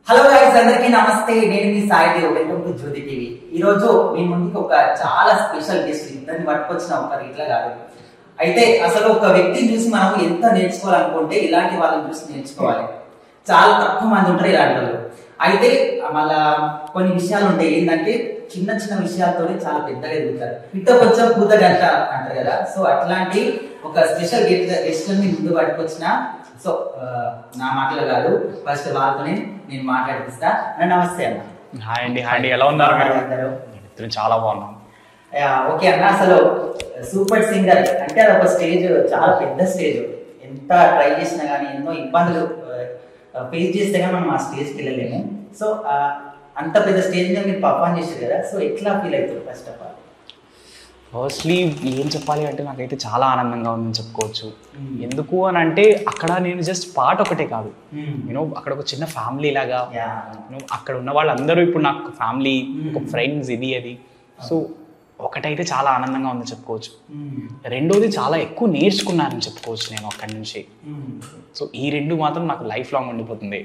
Hello guys, అందరికీ నమస్తే. నేను మీ Saidev. Welcome to Jyothi TV. ఈ రోజు మీ ముందుకి ఒక చాలా స్పెషల్ గెస్ట్, ఇద్దరిని పట్టుకొచ్చిన ఒక ఇట్లా కాదు. అయితే అసలు ఒక వ్యక్తిని చూసి మనం ఎంత నేర్చుకోవాలనుకుంటే ఇలాంటి వాళ్ళని చూసి నేర్చుకోవాలి. చాలా తక్కువ మంది ఉంటారు ఇలాంటి వాళ్ళు. అయితే మళ్ళా కొన్ని విషయాలు ఉంటాయి, ఏంటంటే చిన్న చిన్న విషయాలతోనే చాలా పెద్దగా ఎదుగుతారు. ఇంత కొంచెం పూత గంట అంటారు కదా. సో అట్లాంటి ఒక స్పెషల్ గెస్ట్ ముందు పట్టుకొచ్చిన. సో నా మాటలు కాదు, ఫస్ట్ వాళ్ళతోనే నేను మాట్లాడిస్తా. నమస్తే అన్న. హాయ్ అండి. హాయ్ అండి, ఎలా ఉన్నారు మీరు? చాలా బాగున్నాం. ఓకే అన్న, అసలు సూపర్ సింగర్ అంటే అది ఒక స్టేజ్, చాలా పెద్ద స్టేజ్. ఎంత ట్రై చేసినా కానీ ఎన్నో ఇబ్బందులు ఫేస్ చేస్తే కానీ మనం ఆ స్టేజ్కి వెళ్ళలేము. సో అంత పెద్ద స్టేజ్ మీద మీరు పర్ఫార్మ్ చేశారు కదా. సో ఎట్లా ఫీల్ అవుతారు ఫస్ట్ ఆఫ్ ఆల్? ఫస్ట్లీ ఏం చెప్పాలి అంటే నాకైతే చాలా ఆనందంగా ఉందని చెప్పుకోవచ్చు. ఎందుకు అని అంటే అక్కడ నేను జస్ట్ పార్ట్ ఒకటే కాదు, యూనో అక్కడ ఒక చిన్న ఫ్యామిలీ లాగా, అక్కడ ఉన్న వాళ్ళందరూ ఇప్పుడు నాకు ఫ్యామిలీ, ఒక ఫ్రెండ్స్, ఇది అది. సో ఒకటైతే చాలా ఆనందంగా ఉందని చెప్పుకోవచ్చు. రెండోది చాలా ఎక్కువ నేర్చుకున్నానని చెప్పుకోవచ్చు నేను అక్కడి నుంచి. సో ఈ రెండు మాత్రం నాకు లైఫ్ లాంగ్ ఉండిపోతుంది.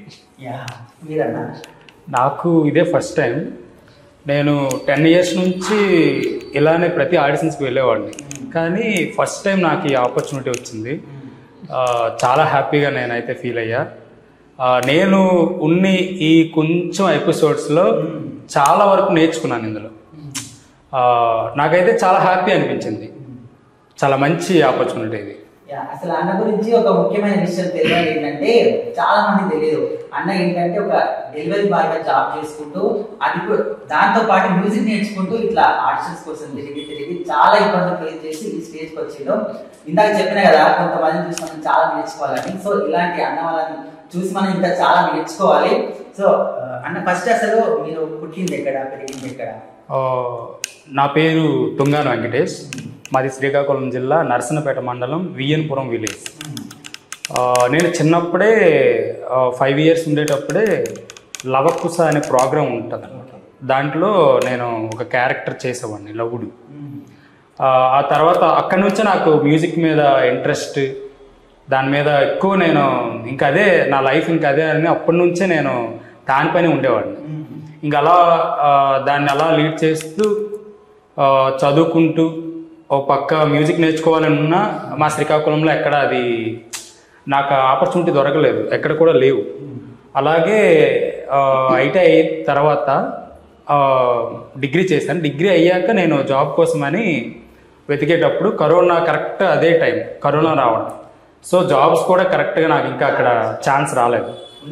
నాకు ఇదే ఫస్ట్ టైం. నేను 10 years నుంచి ఇలానే ప్రతి ఆడిషన్స్కి వెళ్ళేవాడిని, కానీ ఫస్ట్ టైం నాకు ఈ ఆపర్చునిటీ వచ్చింది. చాలా హ్యాపీగా నేనైతే ఫీల్ అయ్యా. నేను ఉన్ని ఈ కొంచెం ఎపిసోడ్స్లో చాలా వరకు నేర్చుకున్నాను ఇందులో. నాకైతే చాలా హ్యాపీ అనిపించింది. చాలా మంచి ఆపర్చునిటీ ఇది. అసలు అన్న గురించి ఒక ముఖ్యమైన విషయం తెలియాలి ఏంటంటే, చాలా మంది తెలియదు. అన్న ఏంటంటే ఒక డెలివరీ బాయ్ గా జాబ్ చేసుకుంటూ, అది దాంతో పాటు మ్యూజిక్ నేర్చుకుంటూ ఇట్లా ఆడిషన్స్ కోసం తిరిగి చాలా ఇబ్బందులు ఫేస్ చేసి ఈ స్టేజ్కి వచ్చిండు. ఇందాక చెప్పిన కదా, కొంతమందిని చూసి మనం చాలా నేర్చుకోవాలని. సో ఇలాంటి అన్న వాళ్ళని చూసి మనం ఇంకా చాలా నేర్చుకోవాలి. సో అన్న, ఫస్ట్ అసలు మీరు పుట్టింది ఎక్కడ, పెరిగింది ఎక్కడ? నా పేరు తుంగాన వెంకటేష్. మాది శ్రీకాకుళం జిల్లా నరసనపేట మండలం విఎన్పురం విలేజ్. నేను చిన్నప్పుడే 5 years ఉండేటప్పుడే లవకుశ అనే ప్రోగ్రాం ఉంటుంది అన్నమాట. దాంట్లో నేను ఒక క్యారెక్టర్ చేసేవాడిని, లవుడు. ఆ తర్వాత అక్కడి నుంచే నాకు మ్యూజిక్ మీద ఇంట్రెస్ట్, దాని మీద ఎక్కువ నేను ఇంకా అదే నా లైఫ్, ఇంకా అదే అని అప్పటి నుంచే నేను దానిపైన ఉండేవాడిని. ఇంకా అలా దాన్ని అలా లీడ్ చేస్తూ చదువుకుంటూ ఓ పక్క మ్యూజిక్ నేర్చుకోవాలని ఉన్నా మా శ్రీకాకుళంలో ఎక్కడ అది నాకు ఆపర్చునిటీ దొరకలేదు, ఎక్కడ కూడా లేవు. అలాగే ఐటీఐ తర్వాత డిగ్రీ చేశాను. డిగ్రీ అయ్యాక నేను జాబ్ కోసమని వెతికేటప్పుడు కరోనా, కరెక్ట్ అదే టైం కరోనా రావడం. సో జాబ్స్ కూడా కరెక్ట్గా నాకు ఇంకా అక్కడ ఛాన్స్ రాలేదు,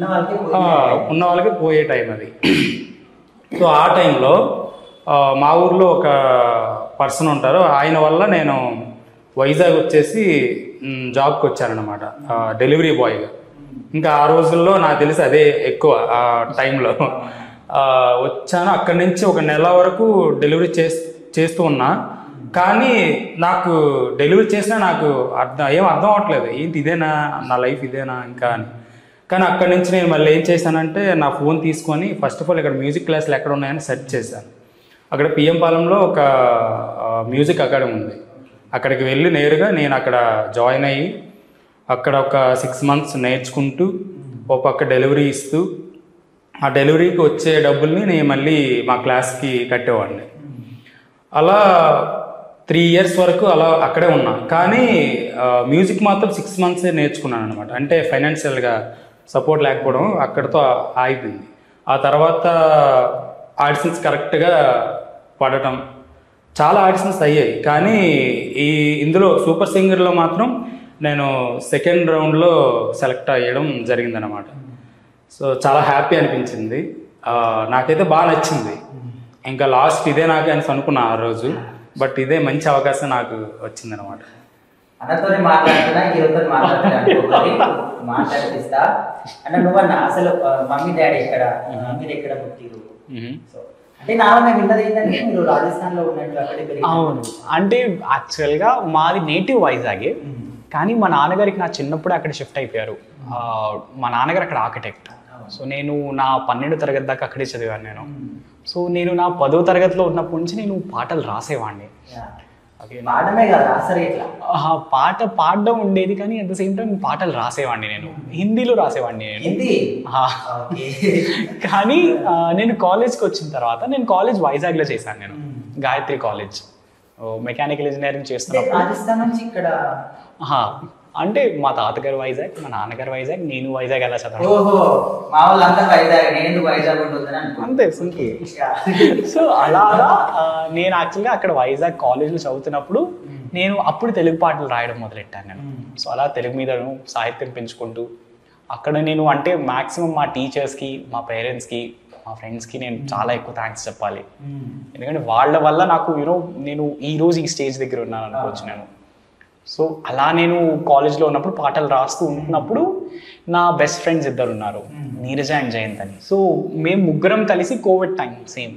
ఉన్న వాళ్ళకి పోయే టైం అది. సో ఆ టైంలో మా ఊర్లో ఒక పర్సన్ ఉంటారు, ఆయన వల్ల నేను వైజాగ్ వచ్చేసి జాబ్కి వచ్చానన్నమాట, డెలివరీ బాయ్గా. ఇంకా ఆ రోజుల్లో నాకు తెలిసి అదే ఎక్కువ ఆ టైంలో వచ్చాను. అక్కడి నుంచి 1 నెల వరకు డెలివరీ చేస్తూ ఉన్నా. కానీ నాకు డెలివరీ చేసినా నాకు ఏం అర్థం అవ్వట్లేదు, ఏంటి ఇదేనా నా లైఫ్, ఇదేనా ఇంకా అని. కానీ అక్కడి నుంచి నేను మళ్ళీ ఏం చేశానంటే, నా ఫోన్ తీసుకొని ఫస్ట్ ఆఫ్ ఆల్ ఇక్కడ మ్యూజిక్ క్లాసులు ఎక్కడ ఉన్నాయని సెర్చ్ చేశాను. అక్కడ పిఎం పాలెంలో ఒక మ్యూజిక్ అకాడమీ ఉంది. అక్కడికి వెళ్ళి నేరుగా నేను అక్కడ జాయిన్ అయ్యి అక్కడ ఒక 6 months నేర్చుకుంటూ ఒక పక్క డెలివరీ ఇస్తూ, ఆ డెలివరీకి వచ్చే డబ్బుల్ని నేను మళ్ళీ మా క్లాస్కి కట్టేవాడిని. అలా 3 years వరకు అలా అక్కడే ఉన్నా. కానీ మ్యూజిక్ మాత్రం 6 months నేర్చుకున్నాను అనమాట. అంటే ఫైనాన్షియల్గా సపోర్ట్ లేకపోవడం అక్కడితో ఆగిపోయింది. ఆ తర్వాత ఆడిషన్స్ కరెక్ట్గా పడటం, చాలా ఆడిషన్స్ అయ్యాయి. కానీ ఇందులో సూపర్ సింగర్లో మాత్రం నేను 2nd roundలో సెలెక్ట్ అయ్యడం జరిగిందనమాట. సో చాలా హ్యాపీ అనిపించింది, నాకైతే బాగా నచ్చింది. ఇంకా లాస్ట్ ఇదే నాకు అని అనుకున్నా ఆ రోజు, బట్ ఇదే మంచి అవకాశం నాకు వచ్చిందనమాట. అన్నతోనే మాట్లాడుతున్నా, హీరోతో మాట్లాడిస్తా. అన్న, నువ్వన్నా అసలు మమ్మీ డాడీ ఎక్కడ, మీరు ఎక్కడ పుట్టిరు? అంటే నాన్న విన్నది ఏంటంటే మీరు రాజస్థాన్ లో ఉన్నట్టు అక్కడే పెరిగి. అవును, అంటే యాక్చువల్గా మాది నేటివ్ వైజాగే, కానీ మా నాన్నగారికి నా చిన్నప్పుడే అక్కడ షిఫ్ట్ అయిపోయారు. మా నాన్నగారు అక్కడ ఆర్కిటెక్ట్. సో నేను నా 12వ తరగతి దాకా అక్కడే చదివాను నేను. సో నేను నా 10వ తరగతిలో ఉన్నప్పటి నుంచి నేను పాటలు రాసేవాడిని. పాడమే కదా రాసరే ఇట్లా పాట పాడడం ఉండేది, కానీ అట్ ద సేమ్ టైం పాటలు రాసేవాడిని. నేను హిందీలో రాసేవాడిని నేను హిందీ. కానీ నేను కాలేజ్కి వచ్చిన తర్వాత, నేను కాలేజ్ వైజాగ్లో చేశాను. నేను గాయత్రి కాలేజ్ మెకానికల్ ఇంజనీరింగ్ చేస్తున్నప్పుడు. రాజస్థాన్ నుంచి ఇక్కడ అంటే మా తాతగారు వైజాగ్, మా నాన్నగారు వైజాగ్, నేను వైజాగ్ అలా చదవాలి. ఓహో, మా వాళ్ళంతా వైజాగ్, నేను వైజాగ్ ఉంటుందని అనుకో. అంతే సింపుల్. సో అలాగా నేను యాక్చువల్గా అక్కడ వైజాగ్ కాలేజ్లో చదువుతున్నప్పుడు నేను అప్పుడు తెలుగు పాటలు రాయడం మొదలెట్టాను నేను. సో అలా తెలుగు మీద సాహిత్యం పెంచుకుంటూ అక్కడ నేను అంటే మ్యాక్సిమం మా టీచర్స్కి, మా పేరెంట్స్కి, మా ఫ్రెండ్స్కి నేను చాలా ఎక్కువ థ్యాంక్స్ చెప్పాలి. ఎందుకంటే వాళ్ళ వల్ల నాకు నేను ఈరోజు ఈ స్టేజ్ దగ్గర ఉన్నాను అనుకోవచ్చు నేను. సో అలా నేను కాలేజ్లో ఉన్నప్పుడు పాటలు రాస్తూ ఉంటున్నప్పుడు నా బెస్ట్ ఫ్రెండ్స్ ఇద్దరు ఉన్నారు, నీరజ అండ్ జయంత్ అని. సో మేము ముగ్గురం కలిసి కోవిడ్ టైం సేమ్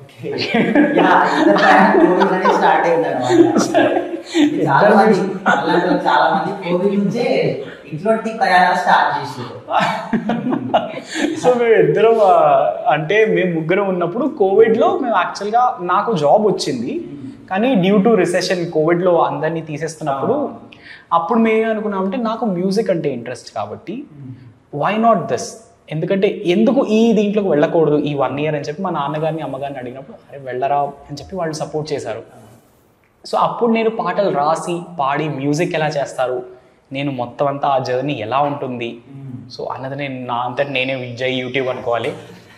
చాలా మంది కోవిడ్ నుంచే ఇంట్లో ప్రయాణాలు స్టార్ట్ చేసారు. సో మేము ఇద్దరం అంటే మేము ముగ్గురం ఉన్నప్పుడు కోవిడ్లో మేము యాక్చువల్గా నాకు జాబ్ వచ్చింది, కానీ డ్యూ టు రిసెషన్ కోవిడ్లో అందరినీ తీసేస్తున్నప్పుడు అప్పుడు మేము అనుకున్నామంటే నాకు మ్యూజిక్ అంటే ఇంట్రెస్ట్ కాబట్టి వై నాట్ దిస్, ఎందుకంటే ఎందుకు ఈ దీంట్లోకి వెళ్ళకూడదు ఈ 1 year అని చెప్పి మా నాన్నగారిని అమ్మగారిని అడిగినప్పుడు అరే వెళ్ళరా అని చెప్పి వాళ్ళు సపోర్ట్ చేశారు. సో అప్పుడు నేను పాటలు రాసి పాడి మ్యూజిక్ ఎలా చేస్తారు, నేను మొత్తం అంతా ఆ జర్నీ ఎలా ఉంటుంది సో అన్నది నేను నా అంతటి నేనే విజయ్ యూట్యూబ్ అనుకోవాలి.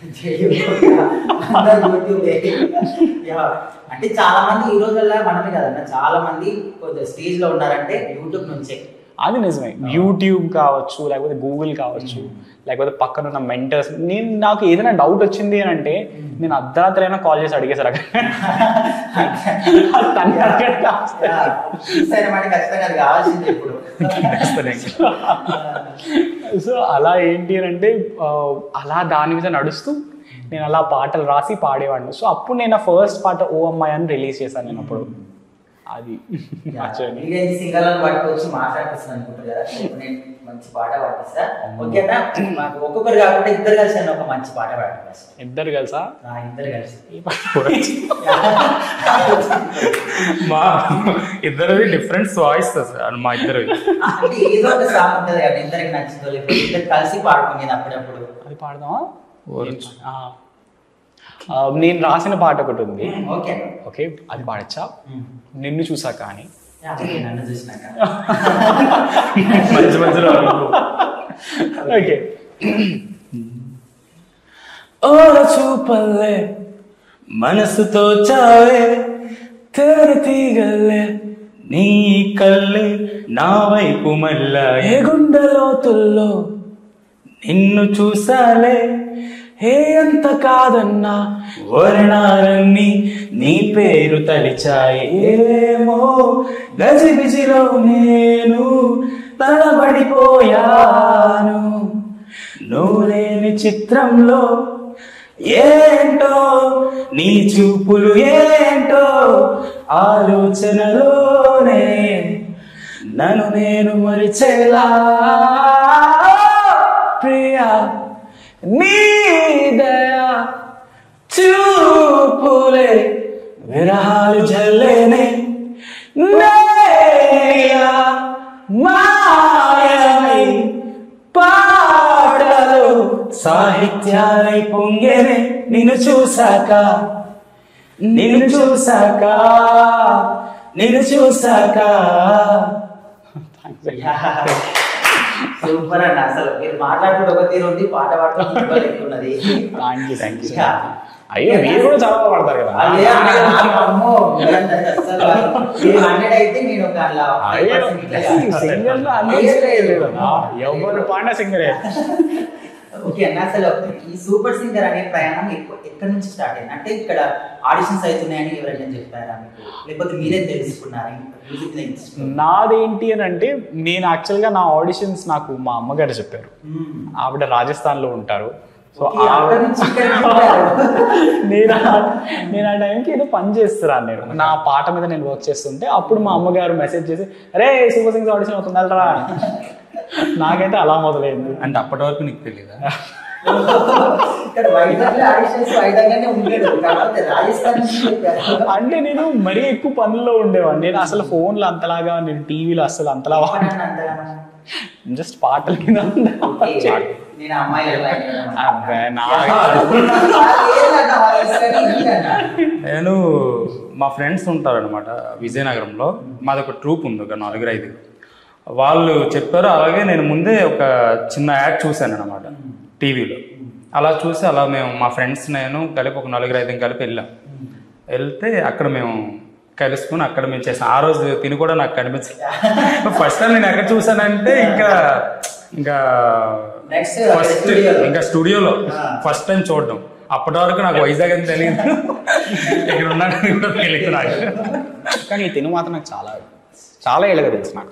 అంటే చాలా మంది ఈ రోజుల్లో మనమే కదన్నా, చాలా మంది స్టేజ్ లో ఉన్నారంటే యూట్యూబ్ నుంచే. అది నిజమే. యూట్యూబ్ కావచ్చు, లేకపోతే గూగుల్ కావచ్చు, లేకపోతే పక్కన ఉన్న మెంటర్స్. నాకు ఏదైనా డౌట్ వచ్చింది అని అంటే నేను అర్ధరాత్రైనా కాల్ చేసి అడిగేసారు. సో అలా ఏంటి అని అంటే అలా దాని మీద నడుస్తూ నేను అలా పాటలు రాసి పాడేవాడిని. సో అప్పుడు నేను ఫస్ట్ పాట ఓ అమ్మాయి అని రిలీజ్ చేశాను నేను అప్పుడు. అది సింగర్లను పట్టుకొచ్చి మాట్లాడిస్తాను అనుకుంటారు కదా, నేను మంచి పాట పాడిస్తా. ఓకేనా, మాకు ఒక్కొక్కరు కాకుండా ఇద్దరు కలిసి అని ఒక మంచి పాట పాడిస్తా. ఇద్దరు కలిసా? ఇద్దరు కలిసి. మా ఇద్దరిది డిఫరెంట్ వాయిస్ మా ఇద్దరు. అంటే ఏదో ఒక సాంగ్ ఉంటుంది కదా ఇద్దరికి నచ్చిందో, లేకపోతే ఇద్దరు కలిసి పాడుకునేది అప్పుడప్పుడు. అది పాడదామా? నేను రాసిన పాట ఒకటి ఉంది. ఓకే, అది పాడచ్చా? నిన్ను చూసాక అని. నన్ను చూసినాక మధ్య మధ్యలో ఓకే. ఓ చూపల్లే మనసుతో చావే తెర తీగల్లే నీ కళ్ళే నా వైపు మళ్ళా ఏ గుండెలోతుల్లో నిన్ను చూసాలే హే అంత కాదన్నా వర్ణాలన్నీ నీ పేరు తలిచాయి ఏమో గజిబిజిలో నేను తడబడిపోయాను నువ్వు లేని చిత్రంలో ఏంటో నీ చూపులు ఏంటో ఆలోచనలోనే నన్ను నేను మరిచేలా ప్రియా నీ దయా చూపులే విరహాలు జల్లేనే మాయమై పాటలు సాహిత్యాలై పొంగేనే నిన్ను చూసాక నిన్ను చూసాక నిన్ను చూసాక. సూపర్ అన్న, అసలు మీరు మాట్లాడుకుంటే ఒక తీరు ఉంది, పాట పాడుతున్నది. అయ్యో మీరు కూడా చాలా పాడతారు కదా. అయితే నేను ఎవరు పాడిన సింగరే. ఓకే అన్న, అసలు ఈ సూపర్ సింగర్ అనే ప్రయాణం ఎక్కడి నుంచి స్టార్ట్ అయింది? అంటే ఇక్కడ ఆడిషన్స్ అవుతున్నాయని ఎవరైనా చెప్పారా మీకు, లేకపోతే మీరే తెలుసుకున్నారా? నాదేంటి అని అంటే నేను యాక్చువల్గా నా ఆడిషన్స్ నాకు మా అమ్మగారు చెప్పారు. ఆవిడ రాజస్థాన్ లో ఉంటారు. సో నేను ఆ టైంకి ఏదో పని చేస్తున్నాను, నేను నా పాట మీద నేను వర్క్ చేస్తుంటే అప్పుడు మా అమ్మగారు మెసేజ్ చేసి అరే సూపర్ సింగర్ ఆడిషన్ అవుతుంది వెళ్ళరా. నాకైతే అలా మొదలైంది. అంటే అప్పటి వరకు నీకు తెలియదా? ఇక్కడ వైజాగ్ ఆడిషన్స్ వైజాగ్లోనే ఉండేది, కాకపోతే రాజస్థాన్ నుంచి చెప్పారు. అంటే నేను మరీ ఎక్కువ పనుల్లో ఉండేవాడిని. నేను అసలు ఫోన్లో అంతలాగా, నేను టీవీలో అసలు అంతలా జస్ట్ పాటల కింద నేను అమ్మాయి నేను మా ఫ్రెండ్స్ ఉంటారనమాట విజయనగరంలో. మాది ఒక ట్రూప్ ఉంది, ఒక 4-5. వాళ్ళు చెప్పారు. అలాగే నేను ముందే ఒక చిన్న యాడ్ చూశాను అనమాట టీవీలో. అలా చూసి అలా మేము మా ఫ్రెండ్స్ నేను కలిపి ఒక 4-5 కలిపి వెళ్తే అక్కడ మేము కలుసుకుని అక్కడ మేము చేసాం. ఆ రోజు తిని కూడా నాకు కనిపించింది. ఫస్ట్ టైం నేను ఎక్కడ చూసానంటే ఇంకా స్టూడియోలో ఫస్ట్ టైం చూడడం. అప్పటి వరకు నాకు వైజాగ్ అని తెలియదు, ఇక్కడ ఉన్నానని కూడా తెలియదు నాకు. కానీ ఈ తిను మాత్రం నాకు చాలా చాలా ఏళ్ళగా తెలుసు. నాకు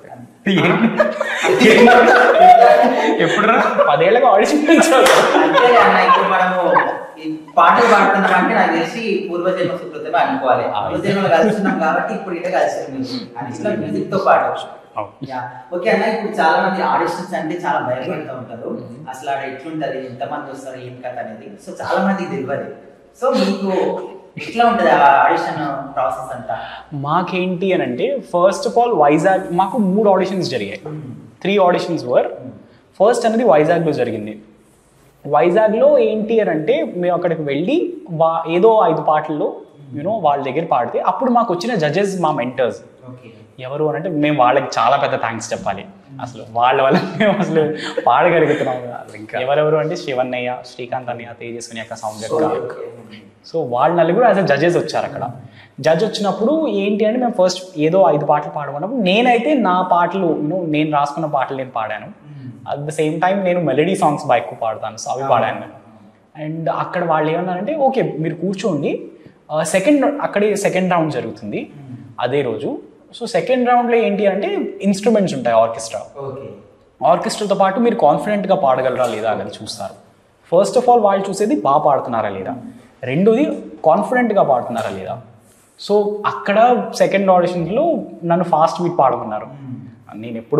ఎప్పుడు 10 ఏళ్ళగా ఆడిషన్ ఇప్పుడు మనము పాటలు పాడుతున్నామంటే నాకు తెలిసి పూర్వజన్మ సుకృతం అనుకోవాలి. పూర్వజన్మలు కలుస్తున్నాం కాబట్టి ఇప్పుడు ఇట్లా కలిసి మ్యూజిక్ తో పాటు. ఓకే అన్న, ఇప్పుడు చాలా మంది ఆడిషన్స్ అంటే చాలా భయపడుతూ ఉంటారు. అసలు ఆడ ఎట్లుంటది, ఎంతమంది వస్తారు, ఏం కథ అనేది. సో చాలా మందికి తెలియదు. సో మీకు ఎట్లా ఉంటుంది ఆ ఆడిషన్ ప్రాసెస్ అంతా? మాకేంటి అని అంటే, ఫస్ట్ ఆఫ్ ఆల్ వైజాగ్ మాకు 3 ఆడిషన్స్ జరిగాయి. 3 ఆడిషన్స్ వర్. ఫస్ట్ అనేది వైజాగ్లో జరిగింది. వైజాగ్లో ఏంటి అని అంటే, మేము అక్కడికి వెళ్ళి ఏదో 5 పాటల్లో వాళ్ళ దగ్గర పాడితే, అప్పుడు మాకు వచ్చిన జడ్జెస్ మా మెంటర్స్. ఎవరు అని అంటే, మేము వాళ్ళకి చాలా పెద్ద థ్యాంక్స్ చెప్పాలి. అసలు వాళ్ళ వల్ల మేము అసలు పాడగలుగుతున్నాం. ఇంకా ఎవరెవరు అంటే శివన్నయ్య, శ్రీకాంత్ అన్నయ్య, తేజస్విని అక్క, సౌందర్య. సో వాళ్ళ నలుగురు యాజ్ అ జడ్జెస్ వచ్చారు అక్కడ. జడ్జ్ వచ్చినప్పుడు ఏంటి అంటే, మేము ఫస్ట్ ఏదో 5 పాటలు పాడుకున్నప్పుడు నేనైతే నా పాటలు నేను రాసుకున్న పాటలు నేను పాడాను. అట్ ద సేమ్ టైం నేను మెలడీ సాంగ్స్ బాగా ఎక్కువ పాడతాను, సో అవి పాడాను నేను. అండ్ అక్కడ వాళ్ళు ఏమన్నారంటే, ఓకే మీరు కూర్చోండి, సెకండ్ రౌండ్ జరుగుతుంది అదే రోజు. సో సెకండ్ రౌండ్లో ఏంటి అంటే, ఇన్స్ట్రుమెంట్స్ ఉంటాయి, ఆర్కెస్ట్రాతో పాటు మీరు కాన్ఫిడెంట్గా పాడగలరా లేదా అని చూస్తారు. ఫస్ట్ ఆఫ్ ఆల్ వాళ్ళు చూసేది బాగా పాడుతున్నారా లేదా, రెండోది కాన్ఫిడెంట్గా పాడుతున్నారా లేదా. సో అక్కడ సెకండ్ ఆడిషన్లో నన్ను ఫాస్ట్ బీట్ పాడమన్నారు. నేను ఎప్పుడు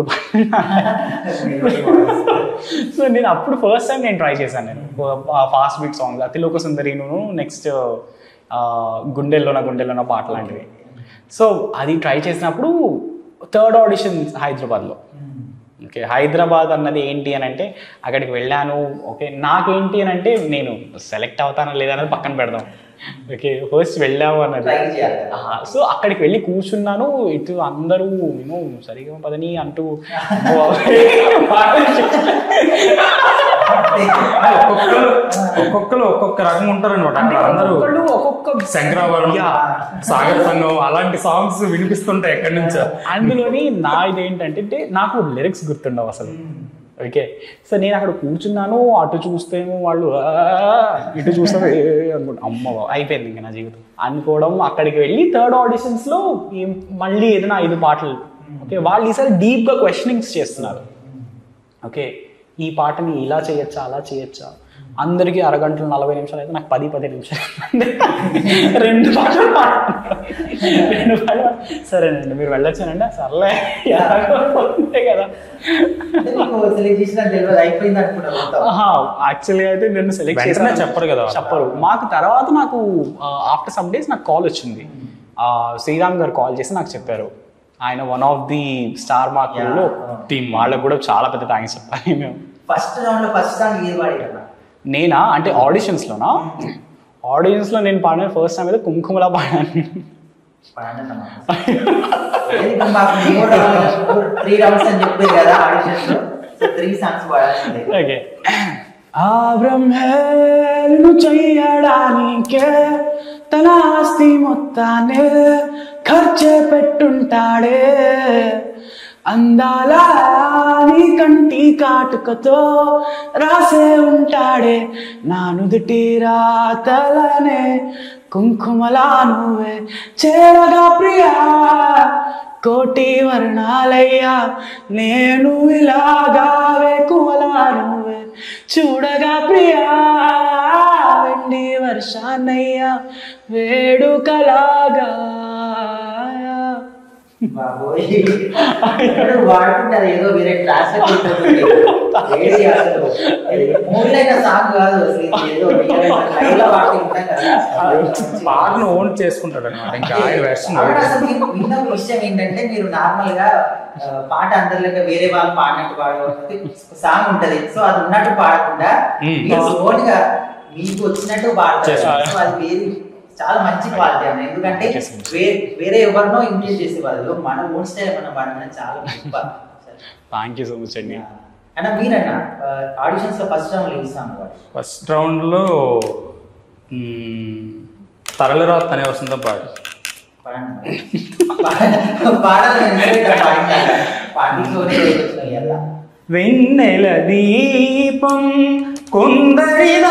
సో నేను అప్పుడు ఫస్ట్ టైం నేను ట్రై చేశాను. నేను ఫాస్ట్ బీట్ సాంగ్స్ అతిలోక సుందరిను, నెక్స్ట్ గుండెల్లోన పాట లాంటివి. సో అది ట్రై చేసినప్పుడు థర్డ్ ఆడిషన్ హైదరాబాద్లో. ఓకే, హైదరాబాద్ అన్నది ఏంటి అని అంటే, అక్కడికి వెళ్ళాను. ఓకే, నాకేంటి అని అంటే, నేను సెలెక్ట్ అవుతానా లేదా అనేది పక్కన పెడదాం. ఓకే, ఫస్ట్ వెళ్ళాము అన్నది. సో అక్కడికి వెళ్ళి కూర్చున్నాను. ఇటు అందరూ మేము సరిగా పదని అంటూ ఒక్కొక్కరు ఒక్కొక్క రకం ఉంటారనమాట. అందరూ ఒక్కొక్క శంకరాభరణం, సాగర్ సంఘం అలాంటి సాంగ్స్ వినిపిస్తుంటాయి ఎక్కడి నుంచో. అందులోని నా ఇదేంటంటే, నాకు లిరిక్స్ గుర్తుండవు అసలు. ఓకే, సో నేను అక్కడ కూర్చున్నాను. అటు చూస్తేమో వాళ్ళు, ఇటు చూస్తే అనుకుంటా, అమ్మ అయిపోయింది ఇంకా నా జీవితం అనుకోవడం. అక్కడికి వెళ్ళి థర్డ్ ఆడిషన్స్లో మళ్ళీ ఏదైనా 5 పాటలు. ఓకే, వాళ్ళు ఈసారి డీప్గా క్వశ్చనింగ్స్ చేస్తున్నారు. ఓకే, ఈ పాటని ఇలా చేయొచ్చా, అలా చేయొచ్చా. అందరికీ 1 గంట 40 నిమిషాలు అయితే నాకు 10 నిమిషాలు 2 పాటలు సరేనండి మీరు వెళ్ళొచ్చానండి. సర్లే అంతే కదా. యాక్చువల్గా అయితే నేను సెలెక్ట్ చేసిన చెప్పరు మాకు. తర్వాత నాకు ఆఫ్టర్ సమ్ డేస్ నాకు కాల్ వచ్చింది. శ్రీరామ్ గారు కాల్ చేసి నాకు చెప్పారు, ఆయన వన్ ఆఫ్ ది స్టార్ మార్కుల్లో టీమ్. వాళ్ళకు కూడా చాలా పెద్ద థ్యాంక్స్ చెప్పాలి. మేము నేనా అంటే ఆడిషన్స్లోనా? ఆడిషన్స్లో నేను పాడిన ఫస్ట్ టైం అయితే కుంకుమలా పాడాను. ఓకే, ఆ బ్రహ్మను చెయ్యడానికే తన ఆస్తి మొత్తాన్ని ఖర్చు పెట్టుంటాడే, అందాల నీ కంటి కాటుకతో రాసే ఉంటాడే, నా నుదుటి రాతలనే కుంకుమలా నువ్వే చేరగా ప్రియా, కోటి వర్ణాలయ్యా నేను ఇలాగా వేకువలా నువ్వే చూడగా ప్రియా, వెండి వర్షాన్నయ్యా వేడుకలాగా. బాబోయ్ వాడుకుంటే ఏదో వేరే క్లాస్ మూడులైన సాంగ్ కాదు ఏదో పాటను ఓన్ చేసుకుంటాడు అనమాట. ఇంకా ఆయన వెర్షన్ విన్న విషయం ఏంటంటే మీరు నార్మల్ గా పాట అందరిలాగా వేరే వాళ్ళు పాడినట్టు పాడే సాంగ్ ఉంటది, సో అది ఉన్నట్టు పాడకుండా ఓన్ గా మీకు వచ్చినట్టు పాడతారు. సో అది వేరే చాలా మంచి క్వాలిటీ అన్న. ఎందుకంటే వేరే ఎవరినో ఇంప్రెస్ చేసే వాళ్ళు మన ఓన్ స్టైల్ మనం పాడడం చాలా గొప్ప. థ్యాంక్ యూ సో మచ్ అండి. అన్న మీరన్నా ఆడిషన్స్ లో ఫస్ట్ రౌండ్ లో ఇస్తాం ఫస్ట్ రౌండ్ లో తరలిరాత్ అనే వస్తుందో పాడు వెన్నెల దీపం కొందరిదా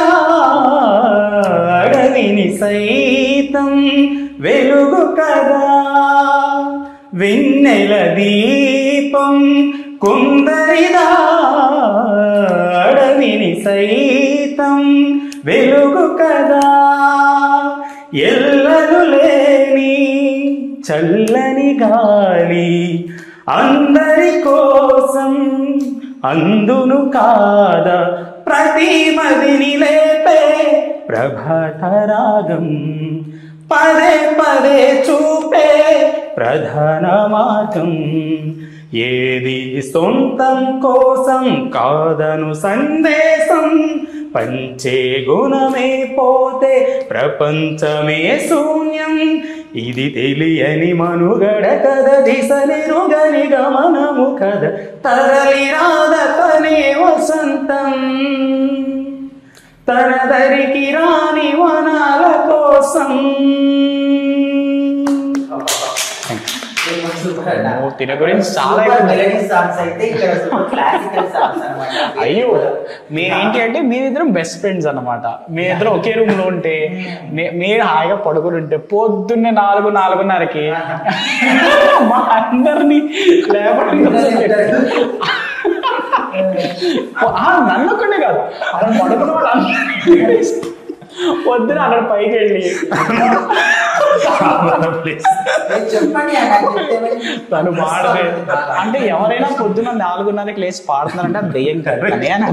అడవిని సైతం వెలుగు కదా, వెన్నెల దీపం కొందరిదా అడవిని సైతం వెలుగు కదా, ఎల్లలు లేని చల్లని గాలి అందరి కోసం అందును కాదా, ప్రతి మదిని లేపే ప్రభాత రాగం పదే పదే చూపే ప్రధాన మార్గం, ఏది సొంతం కోసం కాదను సందేశం, పంచే గుణమే పోతే ప్రపంచమే శూన్యం, ఇది తెలియని మనుగడ కద దిశనిరుగని గమనము కద, తరలి రాద తనే వసంతం తన దరికి రాని వనాల కోసం. తిన గురించి చాలా అయ్యో మేమేంటి అంటే మేమిద్దరం బెస్ట్ ఫ్రెండ్స్ అనమాట. మేమిద్దరం ఒకే రూమ్ లో ఉంటే మీరు హాయిగా పడుకుని ఉంటే పొద్దున్నే 4:30కి మా అందరినీ నన్నుకుండే కాదు అలా పడుకున్న వాళ్ళు పొద్దున అక్కడ పైకి వెళ్ళి తను పాడదే అంటే ఎవరైనా పొద్దున 4:30కి లేచి పాడుతున్నారంటే అది దెయ్యం కదనే అని.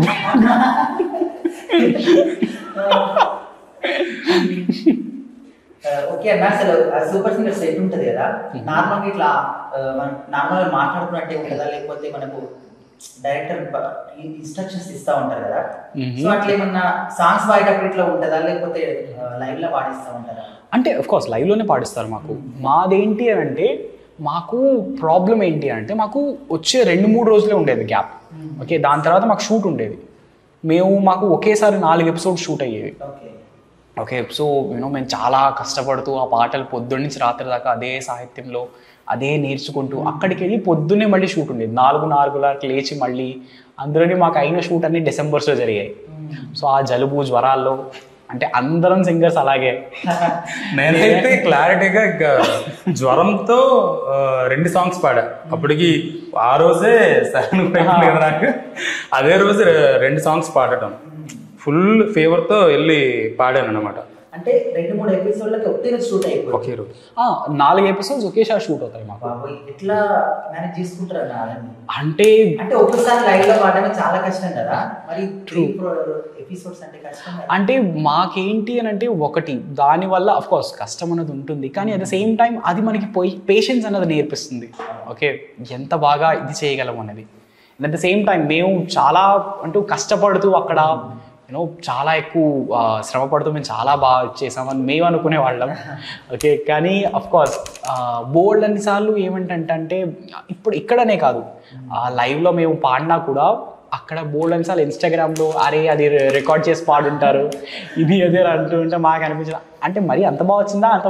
ఓకే అన్న, అసలు సూపర్ సింగర్ సెట్ ఉంటది కదా, నార్మల్గా ఇట్లా నార్మల్గా మాట్లాడుకున్నట్టే ఉంటుందా, లేకపోతే మనకు డైరెక్టర్ ఇన్స్ట్రక్షన్స్ ఇస్తా ఉంటారు కదా, సో అట్లా ఏమన్నా సాంగ్స్ పాడేటప్పుడు ఇట్లా ఉంటుందా, లేకపోతే లైవ్ లో పాడిస్తూ ఉంటారా? అంటే అఫ్ కోర్స్ లైవ్ లోనే పాడిస్తారు. మాదేంటి అని అంటే మాకు ప్రాబ్లం ఏంటి అంటే మాకు వచ్చే 2-3 రోజులే ఉండేది గ్యాప్. ఓకే, దాని తర్వాత మాకు షూట్ ఉండేది. మాకు ఒకేసారి 4 ఎపిసోడ్స్ షూట్ అయ్యేవి. ఓకే, సో మేము చాలా కష్టపడుతూ ఆ పాటలు పొద్దున్న నుంచి రాత్రి దాకా అదే సాహిత్యంలో అదే నేర్చుకుంటూ అక్కడికి వెళ్ళి పొద్దున్నే మళ్ళీ షూట్ ఉండేది. 4:30కి లేచి మళ్ళీ అందులోని మాకు అయిన షూట్ అన్ని డిసెంబర్స్లో జరిగాయి. సో ఆ జలుబు జ్వరాల్లో అంటే అందరం సింగర్స్ అలాగే. నేనైతే క్లారిటీగా ఇంకా జ్వరంతో 2 సాంగ్స్ పాడా. అప్పటికి ఆ రోజే నాకు అదే రోజు 2 సాంగ్స్ పాడటం ఫుల్ ఫీవర్తో వెళ్ళి పాడాను అనమాట. అంటే 2-3 ఎపిసోడ్లకి ఒకే రోజు షూట్ అయిపోయింది. ఒకే రోజు 4 ఎపిసోడ్స్ ఒకేసారి షూట్ అవుతాయి మాకు. ఎట్లా మేనేజ్ చేసుకుంటారు అంటే ఒక్కసారి లైవ్ లో పాడడం చాలా కష్టం కదా, మరి ఎపిసోడ్స్ అంటే కష్టం. అంటే మాకేంటి అని అంటే ఒకటి దానివల్ల అఫ్ కోర్స్ కష్టం అనేది ఉంటుంది, కానీ అట్ ద సేమ్ టైం అది మనకి పేషెన్స్ అనేది నేర్పిస్తుంది. ఓకే, ఎంత బాగా ఇది చేయగలం అనేది. అట్ ద సేమ్ టైం మేము చాలా కష్టపడుతూ అక్కడ చాలా ఎక్కువ శ్రమ పడుతూ మేము చాలా బాగా చేసామని మేము అనుకునే వాళ్ళం. ఓకే, కానీ అఫ్ కోర్స్ బోల్డ్ అన్నిసార్లు ఏమంటే ఇప్పుడు ఇక్కడనే కాదు లైవ్లో మేము పాడినా కూడా అక్కడ బోల్డ్ అన్నిసార్లు ఇన్స్టాగ్రామ్లో అరే అది రికార్డ్ చేసి పాడుంటారు ఇది అదే అంటూ ఉంటే మాకు అనిపించింది అంటే మరీ అంత బాగా వచ్చిందా అంత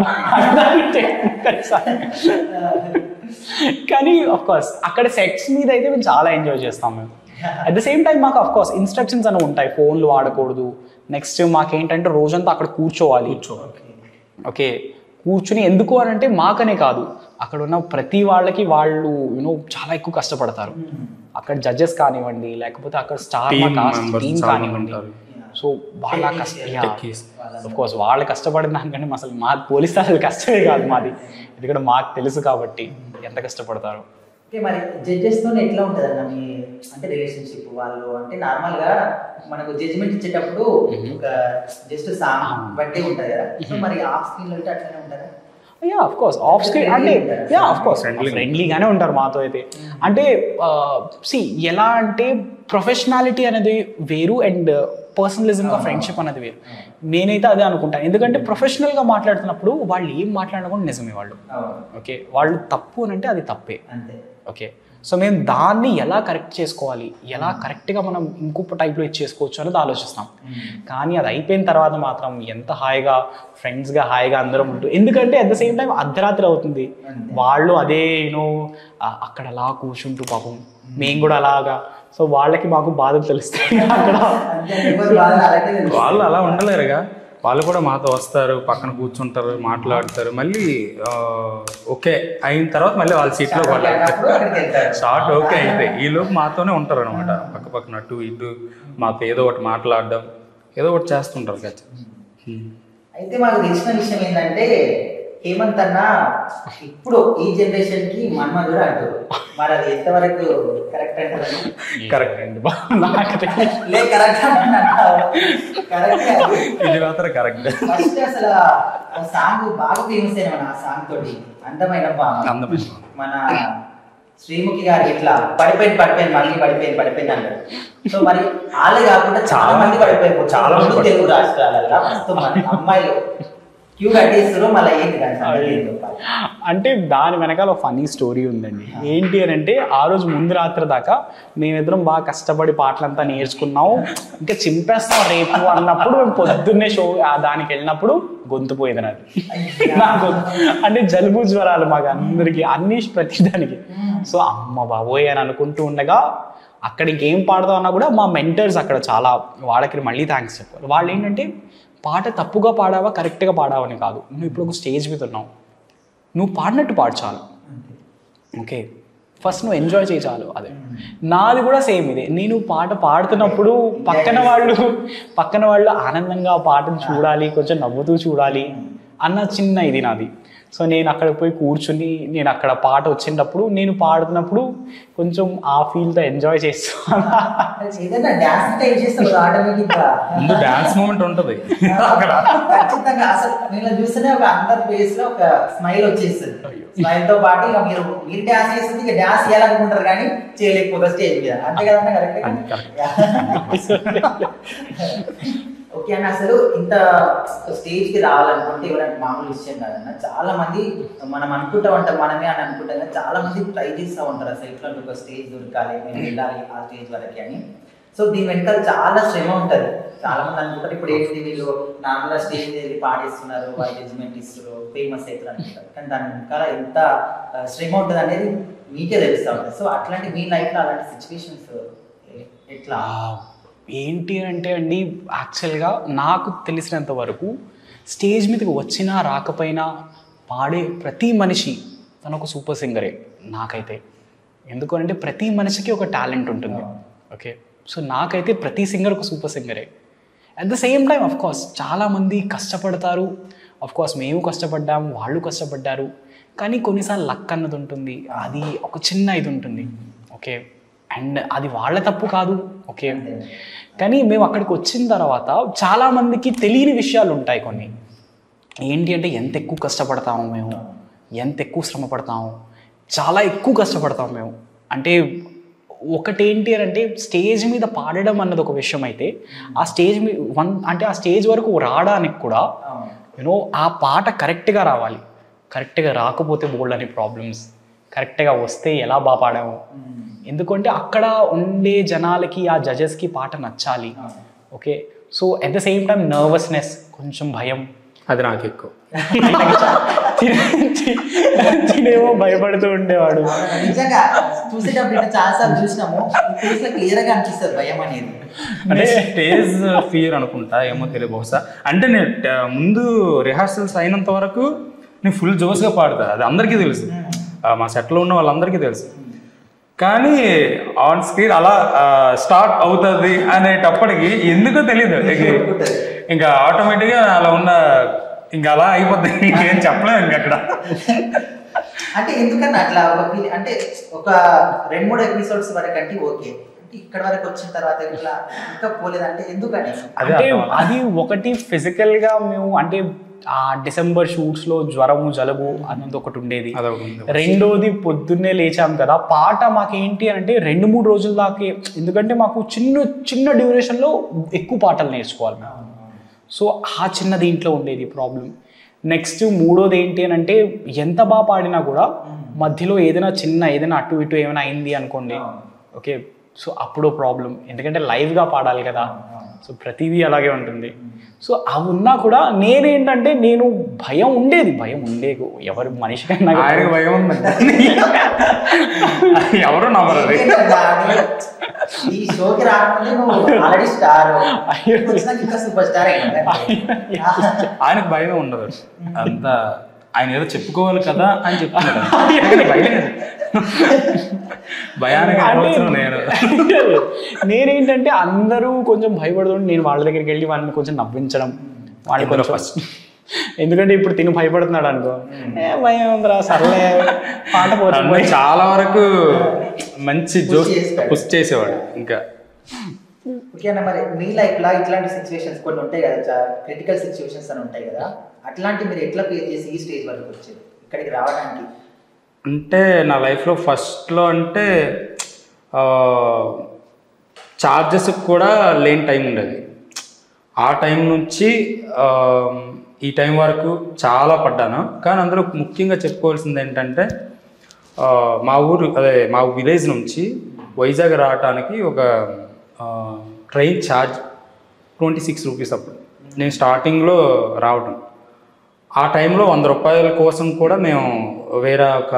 కానీ అఫ్ కోర్స్ అక్కడ సెట్స్ మీద అయితే మేము చాలా ఎంజాయ్ చేస్తాం. మేము అట్ ద సేమ్ టైం మాకు అఫ్ కోర్స్ ఇన్స్ట్రక్షన్స్ అనేవి ఉంటాయి, ఫోన్లు వాడకూడదు. నెక్స్ట్ మాకేంటంటే రోజంతా అక్కడ కూర్చోవాలి. ఓకే, కూర్చుని ఎందుకు అని అంటే మాకనే కాదు అక్కడ ఉన్న ప్రతి వాళ్ళకి వాళ్ళు చాలా ఎక్కువ కష్టపడతారు. అక్కడ జడ్జెస్ కానివ్వండి, లేకపోతే అక్కడ స్టార్ టీమ్ కానివ్వండి, సో వాళ్ళ కోర్స్ వాళ్ళు కష్టపడిన దానికంటే అసలు మా పోలీస్ అసలు కష్టమే కాదు మాది, ఎందుకంటే మాకు తెలుసు కాబట్టి ఎంత కష్టపడతారో. ఓకే, మరి జడ్జెస్తో ఎట్లా ఉంటుంది అన్న మీ అంటే రిలేషన్షిప్? వాళ్ళు అంటే నార్మల్గా మనకు జడ్జిమెంట్ ఇచ్చేటప్పుడు ఒక జస్ట్ సాంగ్ బట్టి ఉంటుంది కదా, సో మరి ఆఫ్ స్క్రీన్లో అంటే అట్లనే ఉంటారా? ఆఫ్ కోర్స్ ఆఫ్ స్క్రీన్ అంటే ఆఫ్ కోర్స్ ఫ్రెండ్లీగానే ఉంటారు మాతో అయితే. అంటే ఎలా అంటే ప్రొఫెషనాలిటీ అనేది వేరు అండ్ పర్సనలిజంగా ఫ్రెండ్షిప్ అనేది వేరు. నేనైతే అదే అనుకుంటాను, ఎందుకంటే ప్రొఫెషనల్గా మాట్లాడుతున్నప్పుడు వాళ్ళు ఏం మాట్లాడినా కూడా నిజమే వాళ్ళు. ఓకే, వాళ్ళు తప్పు అని అంటే అది తప్పే. ఓకే, సో మేము దాన్ని ఎలా కరెక్ట్ చేసుకోవాలి, ఎలా కరెక్ట్గా మనం ఇంకొక టైప్లో ఇచ్చేసుకోవచ్చు అనేది ఆలోచిస్తాం. కానీ అది అయిపోయిన తర్వాత మాత్రం ఎంత హాయిగా ఫ్రెండ్స్గా హాయిగా అందరం ఉంటూ, ఎందుకంటే అట్ ద సేమ్ టైం అర్ధరాత్రి అవుతుంది, వాళ్ళు అదే అక్కడ అలా కూర్చుంటూ పాపం మేము కూడా అలాగా, సో వాళ్ళకి మాకు బాధలు తెలుస్తాయి అక్కడ. వాళ్ళు అలా ఉండలేరుగా, వాళ్ళు కూడా మాతో వస్తారు, పక్కన కూర్చుంటారు, మాట్లాడతారు, మళ్ళీ ఓకే అయిన తర్వాత మళ్ళీ వాళ్ళ సీట్లో వాళ్ళు షార్ట్ ఓకే అయితే ఈలోపు మాతోనే ఉంటారు అనమాట. పక్క పక్కన అటు ఇటు మాతో ఏదో ఒకటి మాట్లాడడం, ఏదో ఒకటి చేస్తుంటారు కదా. అయితే మాకు తెలిసిన విషయం ఏంటంటే హేమంత్ అన్న ఇప్పుడు ఈ జనరేషన్ కి మన్మధుడు అంటారు, మరి అది ఎంతవరకు కరెక్ట్ అంటారు? కరెక్ట్ అండి, ఇది మాత్రం కరెక్ట్. ఫస్ట్ అసలు సాంగ్ బాగా ఫేమస్ అయిన మన సాంగ్ తోటి అందమైన మన శ్రీముఖి గారు ఇట్లా పడిపోయింది మళ్ళీ పడిపోయింది అన్నారు. సో మరి వాళ్ళే కాకుండా చాలా మంది పడిపోయారు, చాలా మంది తెలుగు రాష్ట్రాలలో అమ్మాయిలు క్యూ కట్టేస్తారు. మళ్ళీ అంటే దాని వెనకాల ఒక ఫనీ స్టోరీ ఉందండి. ఏంటి అని అంటే ఆ రోజు ముందు రాత్రి దాకా మేమిద్దరం బాగా కష్టపడి పాటలంతా నేర్చుకున్నాం, ఇంకా చింపేస్తాం రేపు అన్నప్పుడు మేము పొద్దున్నే షో దానికి వెళ్ళినప్పుడు గొంతు పోయింది నాకు. అంటే జలుబు జ్వరాలు మాకు అందరికి అన్ని ప్రతిదానికి. సో అమ్మ బాబోయ్ అని అనుకుంటూ ఉండగా అక్కడ ఇంకేం పాడదాం అన్నా కూడా మా మెంటర్స్ అక్కడ చాలా, వాళ్ళకి మళ్ళీ థ్యాంక్స్ చెప్పారు. వాళ్ళు ఏంటంటే పాట తప్పుగా పాడావా కరెక్ట్గా పాడావని కాదు, నువ్వు ఇప్పుడు ఒక స్టేజ్ మీద ఉన్నావు, నువ్వు పాడినట్టు పాడు చాలు. ఓకే, ఫస్ట్ నువ్వు ఎంజాయ్ చేయి చాలు. అదే నాది కూడా సేమ్ ఇదే, నేను పాట పాడుతున్నప్పుడు పక్కన వాళ్ళు ఆనందంగా పాటను చూడాలి, కొంచెం నవ్వుతూ చూడాలి అన్న చిన్న ఇది నాది. సో నేను అక్కడ పోయి కూర్చుని నేను అక్కడ పాట వచ్చినప్పుడు నేను పాడుతున్నప్పుడు కొంచెం ఆ ఫీల్తో ఎంజాయ్ చేస్తాను. ముందు డాన్స్ మూమెంట్ ఉంటుంది ఖచ్చితంగా. అసలు నేను చూస్తేనే ఒక అందరి ఫేస్ లో ఒక స్మైల్ వచ్చేస్తుంది. స్మైల్ తో పాటు ఇక మీరు డాన్స్ చేస్తుంది, ఇక డాన్స్ చేయాలనుకుంటారు కానీ చేయలేకపోతారు స్టేజ్ మీద, అంతే కదన్నా? కరెక్ట్. ఓకే అన్న, అసలు ఇంత స్టేజ్ కి రావాలనుకుంటే ఎవరంటే మామూలు విషయం కాదన్న. చాలా మంది మనం అనుకుంటా ఉంటాం, మనమే అని అనుకుంటాం కానీ చాలా మంది ట్రై చేస్తూ ఉంటారు అసలు ఇట్లాంటి ఒక స్టేజ్ దొరకాలి, మేము వెళ్ళాలి ఆ స్టేజ్ వరకు అని. సో దీని వెనకాల చాలా శ్రమ ఉంటుంది. చాలా మంది అనుకుంటారు ఇప్పుడు ఏంటి వీళ్ళు నార్మల్గా స్టేజ్ వెళ్ళి పాడేస్తున్నారు, వాళ్ళు జడ్జిమెంట్ ఇస్తారు, ఫేమస్ అవుతారు అనుకుంటారు. కానీ దాని వెనకాల ఎంత శ్రమ ఉంటుంది అనేది మీకే తెలుస్తూ ఉంటుంది. సో అట్లాంటి మీ లైఫ్లో అలాంటి సిచ్యువేషన్స్ ఎట్లా ఏంటి అంటే అండి, యాక్చువల్గా నాకు తెలిసినంత వరకు స్టేజ్ మీదకి వచ్చినా రాకపోయినా పాడే ప్రతి మనిషి తను ఒక సూపర్ సింగరే నాకైతే. ఎందుకంటే ప్రతి మనిషికి ఒక టాలెంట్ ఉంటుంది. ఓకే, సో నాకైతే ప్రతి సింగర్ ఒక సూపర్ సింగరే. At the same time of course చాలామంది కష్టపడతారు, ఆఫ్ కోర్స్ మేము కష్టపడ్డాము, వాళ్ళు కష్టపడ్డారు, కానీ కొన్నిసార్లు లక్ అన్నది ఉంటుంది, అది ఒక చిన్న ఇది ఉంటుంది. ఓకే, అండ్ అది వాళ్ళ తప్పు కాదు. ఓకే, కానీ మేము అక్కడికి వచ్చిన తర్వాత చాలామందికి తెలియని విషయాలు ఉంటాయి కొన్ని. ఏంటి అంటే ఎంత ఎక్కువ కష్టపడతాము మేము, ఎంత ఎక్కువ శ్రమ పడతాము, చాలా ఎక్కువ కష్టపడతాము మేము. అంటే ఒకటేంటి అని అంటే స్టేజ్ మీద పాడడం అన్నది ఒక విషయం అయితే, ఆ స్టేజ్ అంటే ఆ స్టేజ్ వరకు రావడానికి కూడా యూనో ఆ పాట కరెక్ట్గా రావాలి. కరెక్ట్గా రాకపోతే బోల్డ్ అనే ప్రాబ్లమ్స్, కరెక్ట్గా వస్తే ఎలా బాగా పాడాము. ఎందుకంటే అక్కడ ఉండే జనాలకి ఆ జడ్జెస్కి పాట నచ్చాలి. Okay, so at the same time nervousness, కొంచెం భయం, అది నాకు ఎక్కువ. తినేమో భయపడుతూ ఉండేవాడు. నిజంగా చూసేటప్పుడు చాలాసార్లు చూసినాము, క్లియర్గా అనిపిస్తుంది భయం అనేది. అంటే స్టేజ్ ఫియర్ అనుకుంటా, ఏమో తెలియదు బహుశా. అంటే నేను ముందు రిహార్సల్స్ అయినంత వరకు నేను ఫుల్ జోస్గా పాడతా, అది అందరికీ తెలుసు, మా సెట్లో ఉన్న వాళ్ళందరికీ తెలుసు. కానీ ఆన్ స్క్రీన్ అలా స్టార్ట్ అవుతుంది అనేటప్పటికి ఎందుకో తెలియదు, ఇంకా ఆటోమేటిక్గా అలా ఉన్న ఇంకా అలా అయిపోతుంది. ఏం చెప్పలేము ఇంక అక్కడ. అంటే ఎందుకన్నా అట్లా ఒక అంటే ఒక 2-3 ఎపిసోడ్స్ వరకు అంటే ఓకే, అంటే ఇక్కడ వరకు వచ్చిన తర్వాత ఇట్లా ఇంకా పోలేదంటే ఎందుకని? అంటే అది ఒకటి ఫిజికల్ గా మేము అంటే ఆ డిసెంబర్ షూట్స్ లో జ్వరము జలుబు అన్నది ఒకటి ఉండేది. రెండోది పొద్దున్నే లేచాం కదా, పాట మాకేంటి అంటే 2-3 రోజుల దాకా, ఎందుకంటే మాకు చిన్న డ్యూరేషన్ లో ఎక్కువ పాటలు నేర్చుకోవాలి మేము. సో ఆ చిన్న దీంట్లో ఉండేది ప్రాబ్లం. నెక్స్ట్ మూడోది ఏంటి అని అంటే ఎంత బాగా పాడినా కూడా మధ్యలో ఏదైనా అటు ఇటు ఏమైనా అయింది అనుకోండి, ఓకే, సో అప్పుడు ప్రాబ్లం. ఎందుకంటే లైవ్గా పాడాలి కదా, సో ప్రతిదీ అలాగే ఉంటుంది. సో అవి ఉన్నా కూడా నేనేంటంటే భయం ఉండేది ఎవరు మనిషికైనా భయం ఉందండి, ఎవరు నమ్మరు. ఈ షోకి రాకుండా నువ్వు ఆల్రెడీ స్టార్, ఇంకా సూపర్ స్టార్. ఆయనకు భయం ఉండదు, అంతా ఆయన ఏదో చెప్పుకోవాలి కదా అని చెప్తున్నాడు. భయానికి నేనేంటంటే అందరూ కొంచెం భయపడుతుంటే నేను వాళ్ళ దగ్గరికి వెళ్ళి వాళ్ళని కొంచెం నవ్వించడం, వాళ్ళని కొంచెం ఫస్ట్, ఎందుకంటే ఇప్పుడు తిని భయపడుతున్నాడు అనుకో, భయం ఉందిరా సర్లే పాట పోతుంది. చాలా వరకు మంచి జోష్ పుష్ చేసేవాడు. ఇంకా ఓకేనా, మరి మీ లైఫ్ లో ఇట్లాంటి సిచ్యువేషన్స్ కొన్ని ఉంటాయి కదా, క్రిటికల్ సిచ్యువేషన్స్ అని ఉంటాయి కదా, అట్లాంటి మీరు ఎట్లా ఫేస్ చేసి ఈ స్టేజ్ వరకు వచ్చేది ఇక్కడికి రావడానికి? అంటే నా లైఫ్లో ఫస్ట్లో అంటే ఛార్జెస్ కూడా లేని టైం ఉండేది. ఆ టైం నుంచి ఈ టైం వరకు చాలా పడ్డాను. కానీ అందులో ముఖ్యంగా చెప్పుకోవాల్సింది ఏంటంటే మా విలేజ్ నుంచి వైజాగ్ రావడానికి ఒక ట్రైన్ ఛార్జ్ 26 రూపీస్. అప్పుడు నేను స్టార్టింగ్లో రావడం, ఆ టైంలో 100 రూపాయల కోసం కూడా మేము వేరే ఒక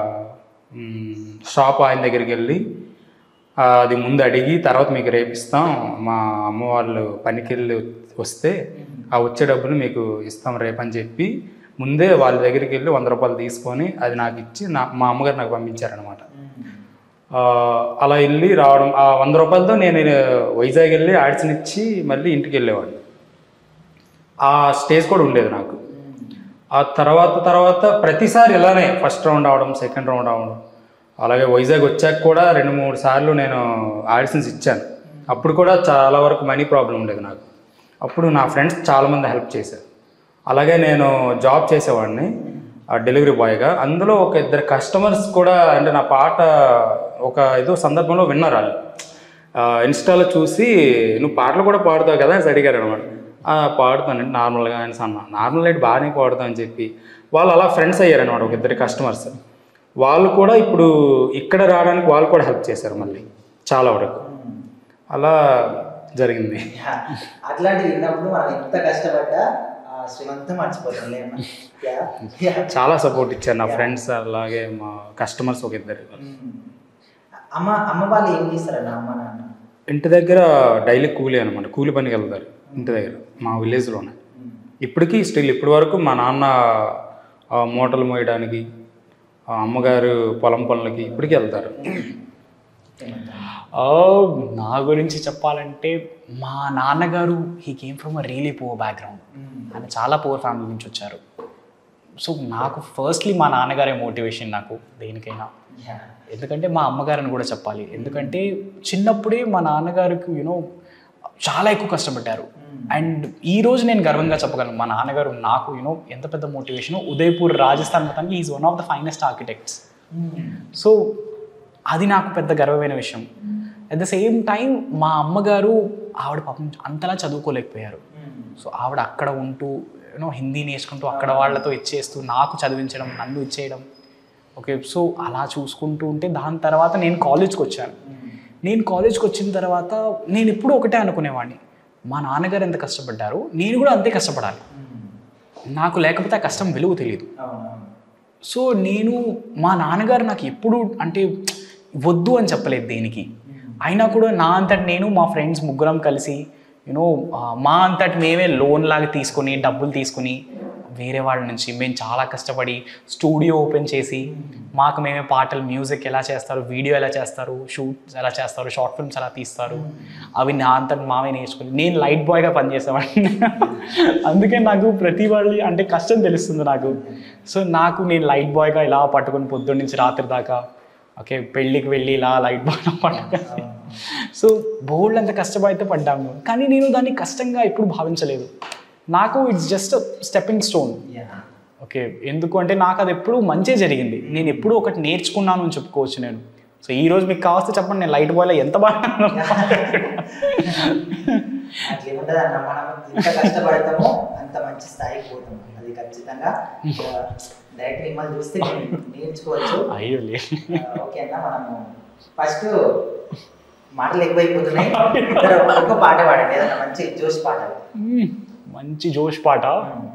షాప్ ఆయన దగ్గరికి వెళ్ళి అది ముందు అడిగి తర్వాత మీకు రేపిస్తాం, మా అమ్మ వాళ్ళు పనికి వెళ్ళి వస్తే ఆ వచ్చే డబ్బులు మీకు ఇస్తాం రేపని చెప్పి ముందే వాళ్ళ దగ్గరికి వెళ్ళి 100 రూపాయలు తీసుకొని అది నాకు ఇచ్చి మా అమ్మగారు నాకు పంపించారనమాట. అలా వెళ్ళి రావడం, ఆ 100 రూపాయలతో నేను వైజాగ్ వెళ్ళి ఆడిషన్ ఇచ్చి మళ్ళీ ఇంటికి వెళ్ళేవాడిని. ఆ స్టేజ్ కూడా ఉండేది నాకు. ఆ తర్వాత ప్రతిసారి ఇలానే ఫస్ట్ రౌండ్ అవడం, సెకండ్ రౌండ్ అవడం, అలాగే వైజాగ్ వచ్చాక కూడా 2-3 సార్లు నేను ఆడిషన్స్ ఇచ్చాను. అప్పుడు కూడా చాలా వరకు మనీ ప్రాబ్లం ఉండేది నాకు. అప్పుడు నా ఫ్రెండ్స్ చాలామంది హెల్ప్ చేశారు. అలాగే నేను జాబ్ చేసేవాడిని డెలివరీ బాయ్గా. అందులో ఒక 2 కస్టమర్స్ కూడా అంటే నా పాట ఒక ఏదో సందర్భంలో విన్నారు. వాళ్ళు ఇన్స్టాలో చూసి నువ్వు పాటలు కూడా పాడుతావు కదా అని అడిగారు అనమాట. పాడుతానండి నార్మల్గా అని నార్మల్ అయితే బాగానే పాడుతాం అని చెప్పి వాళ్ళు అలా ఫ్రెండ్స్ అయ్యారనమాట. ఒక 2 కస్టమర్స్. వాళ్ళు కూడా ఇప్పుడు ఇక్కడ రావడానికి వాళ్ళు కూడా హెల్ప్ చేశారు మళ్ళీ చాలా వరకు. అలా జరిగింది. అట్లాంటివి విన్నప్పుడు మనం ఎంత కష్టపడ్డా శ్రీమంతం మర్చిపోతుంది. చాలా సపోర్ట్ ఇచ్చారు నా ఫ్రెండ్స్, అలాగే మా కస్టమర్స్ ఒక 2. అమ్మ వాళ్ళు ఏం చేస్తారన్న? అమ్మ నాన్న ఇంటి దగ్గర డైలీ కూలీ అనమాట, కూలి పనికి వెళ్తారు ఇంటి దగ్గర మా విలేజ్లోనే. ఇప్పటికీ స్టిల్ ఇప్పటి వరకు మా నాన్న మూటలు మోయడానికి, అమ్మగారు పొలం పనులకి ఇప్పటికీ వెళ్తారు. నా గురించి చెప్పాలంటే మా నాన్నగారు he came from a really poor background. ఆయన చాలా పూర్ ఫ్యామిలీ నుంచి వచ్చారు. సో నాకు ఫస్ట్లీ మా నాన్నగారే మోటివేషన్ నాకు దేనికైనా. ఎందుకంటే మా అమ్మగారిని కూడా చెప్పాలి. ఎందుకంటే చిన్నప్పుడే మా నాన్నగారికి చాలా ఎక్కువ కష్టపడ్డారు. అండ్ ఈరోజు నేను గర్వంగా చెప్పగలను మా నాన్నగారు నాకు ఎంత పెద్ద మోటివేషన్. ఉదయపూర్ రాజస్థాన్ మొత్తానికి is one of the finest architects. So అది నాకు పెద్ద గర్వమైన విషయం. అట్ ద సేమ్ టైం మా అమ్మగారు ఆవిడ పాపం అంతలా చదువుకోలేకపోయారు. సో ఆవిడ అక్కడ ఉంటూ హిందీ నేర్చుకుంటూ అక్కడ వాళ్ళతో ఇచ్చేస్తూ నాకు చదివించడం, నన్ను ఇచ్చేయడం. ఓకే, సో అలా చూసుకుంటూ ఉంటే దాని తర్వాత నేను కాలేజ్కి వచ్చాను. నేను కాలేజ్కి వచ్చిన తర్వాత నేను ఎప్పుడూ ఒకటే అనుకునేవాడిని, మా నాన్నగారు ఎంత కష్టపడ్డారు నేను కూడా అంతే కష్టపడాలి. నాకు లేకపోతే ఆ కష్టం విలువ తెలియదు. సో నేను మా నాన్నగారు నాకు ఎప్పుడు అంటే వద్దు అని చెప్పలేదు దేనికి. అయినా కూడా నా అంతటి నేను మా ఫ్రెండ్స్ ముగ్గురం కలిసి మా అంతటి మేమే లోన్ లాగా తీసుకొని డబ్బులు తీసుకుని వేరే వాళ్ళ నుంచి మేము చాలా కష్టపడి స్టూడియో ఓపెన్ చేసి మాకు మేమే పాటలు మ్యూజిక్ ఎలా చేస్తారు, వీడియో ఎలా చేస్తారు, షూట్స్ ఎలా చేస్తారు, షార్ట్ ఫిల్మ్స్ ఎలా తీస్తారు, అవి నా అంతటి మావే నేర్చుకుని నేను లైట్ బాయ్గా పనిచేసేవాడిని. అందుకే నాకు ప్రతి వాళ్ళు అంటే కష్టం తెలుస్తుంది నాకు. సో నేను లైట్ బాయ్గా ఇలా పట్టుకుని పొద్దున్న నుంచి రాత్రి దాకా ఓకే పెళ్ళికి వెళ్ళి ఇలా లైట్ బాయ్గా పట్టుకొని సో బోల్డ్ అంత కష్టపడితే పడ్డాము. కానీ నేను దాన్ని కష్టంగా ఎప్పుడు భావించలేదు. నాకు it's just stepping stone. Okay ఎందుకు అంటే నాకు అది ఎప్పుడు మంచిగా జరిగింది. నేను ఎప్పుడు ఒకటి నేర్చుకున్నాను అని చెప్పుకోవచ్చు నేను. సో ఈ రోజు మీకు కావస్తే చెప్పండి నేను లైట్ బాయ్లో ఎంత బాగా అట్లేముంటది అన్న, మనం ఎంత కష్టపడతామో అంత మంచి స్థాయికి పోతాం. అది ఖచ్చితంగా డైరెక్ట్ మిమ్మల్ని చూస్తే నేర్చుకోవచ్చు. అయ్యో ఓకే అన్న, మనము ఫస్ట్ మాటలు ఎక్కువైపోతున్నాయి. ఒక పాట పాడండి, ఏదైనా మంచి జోష్ పాట. మంచి జోష్ పాట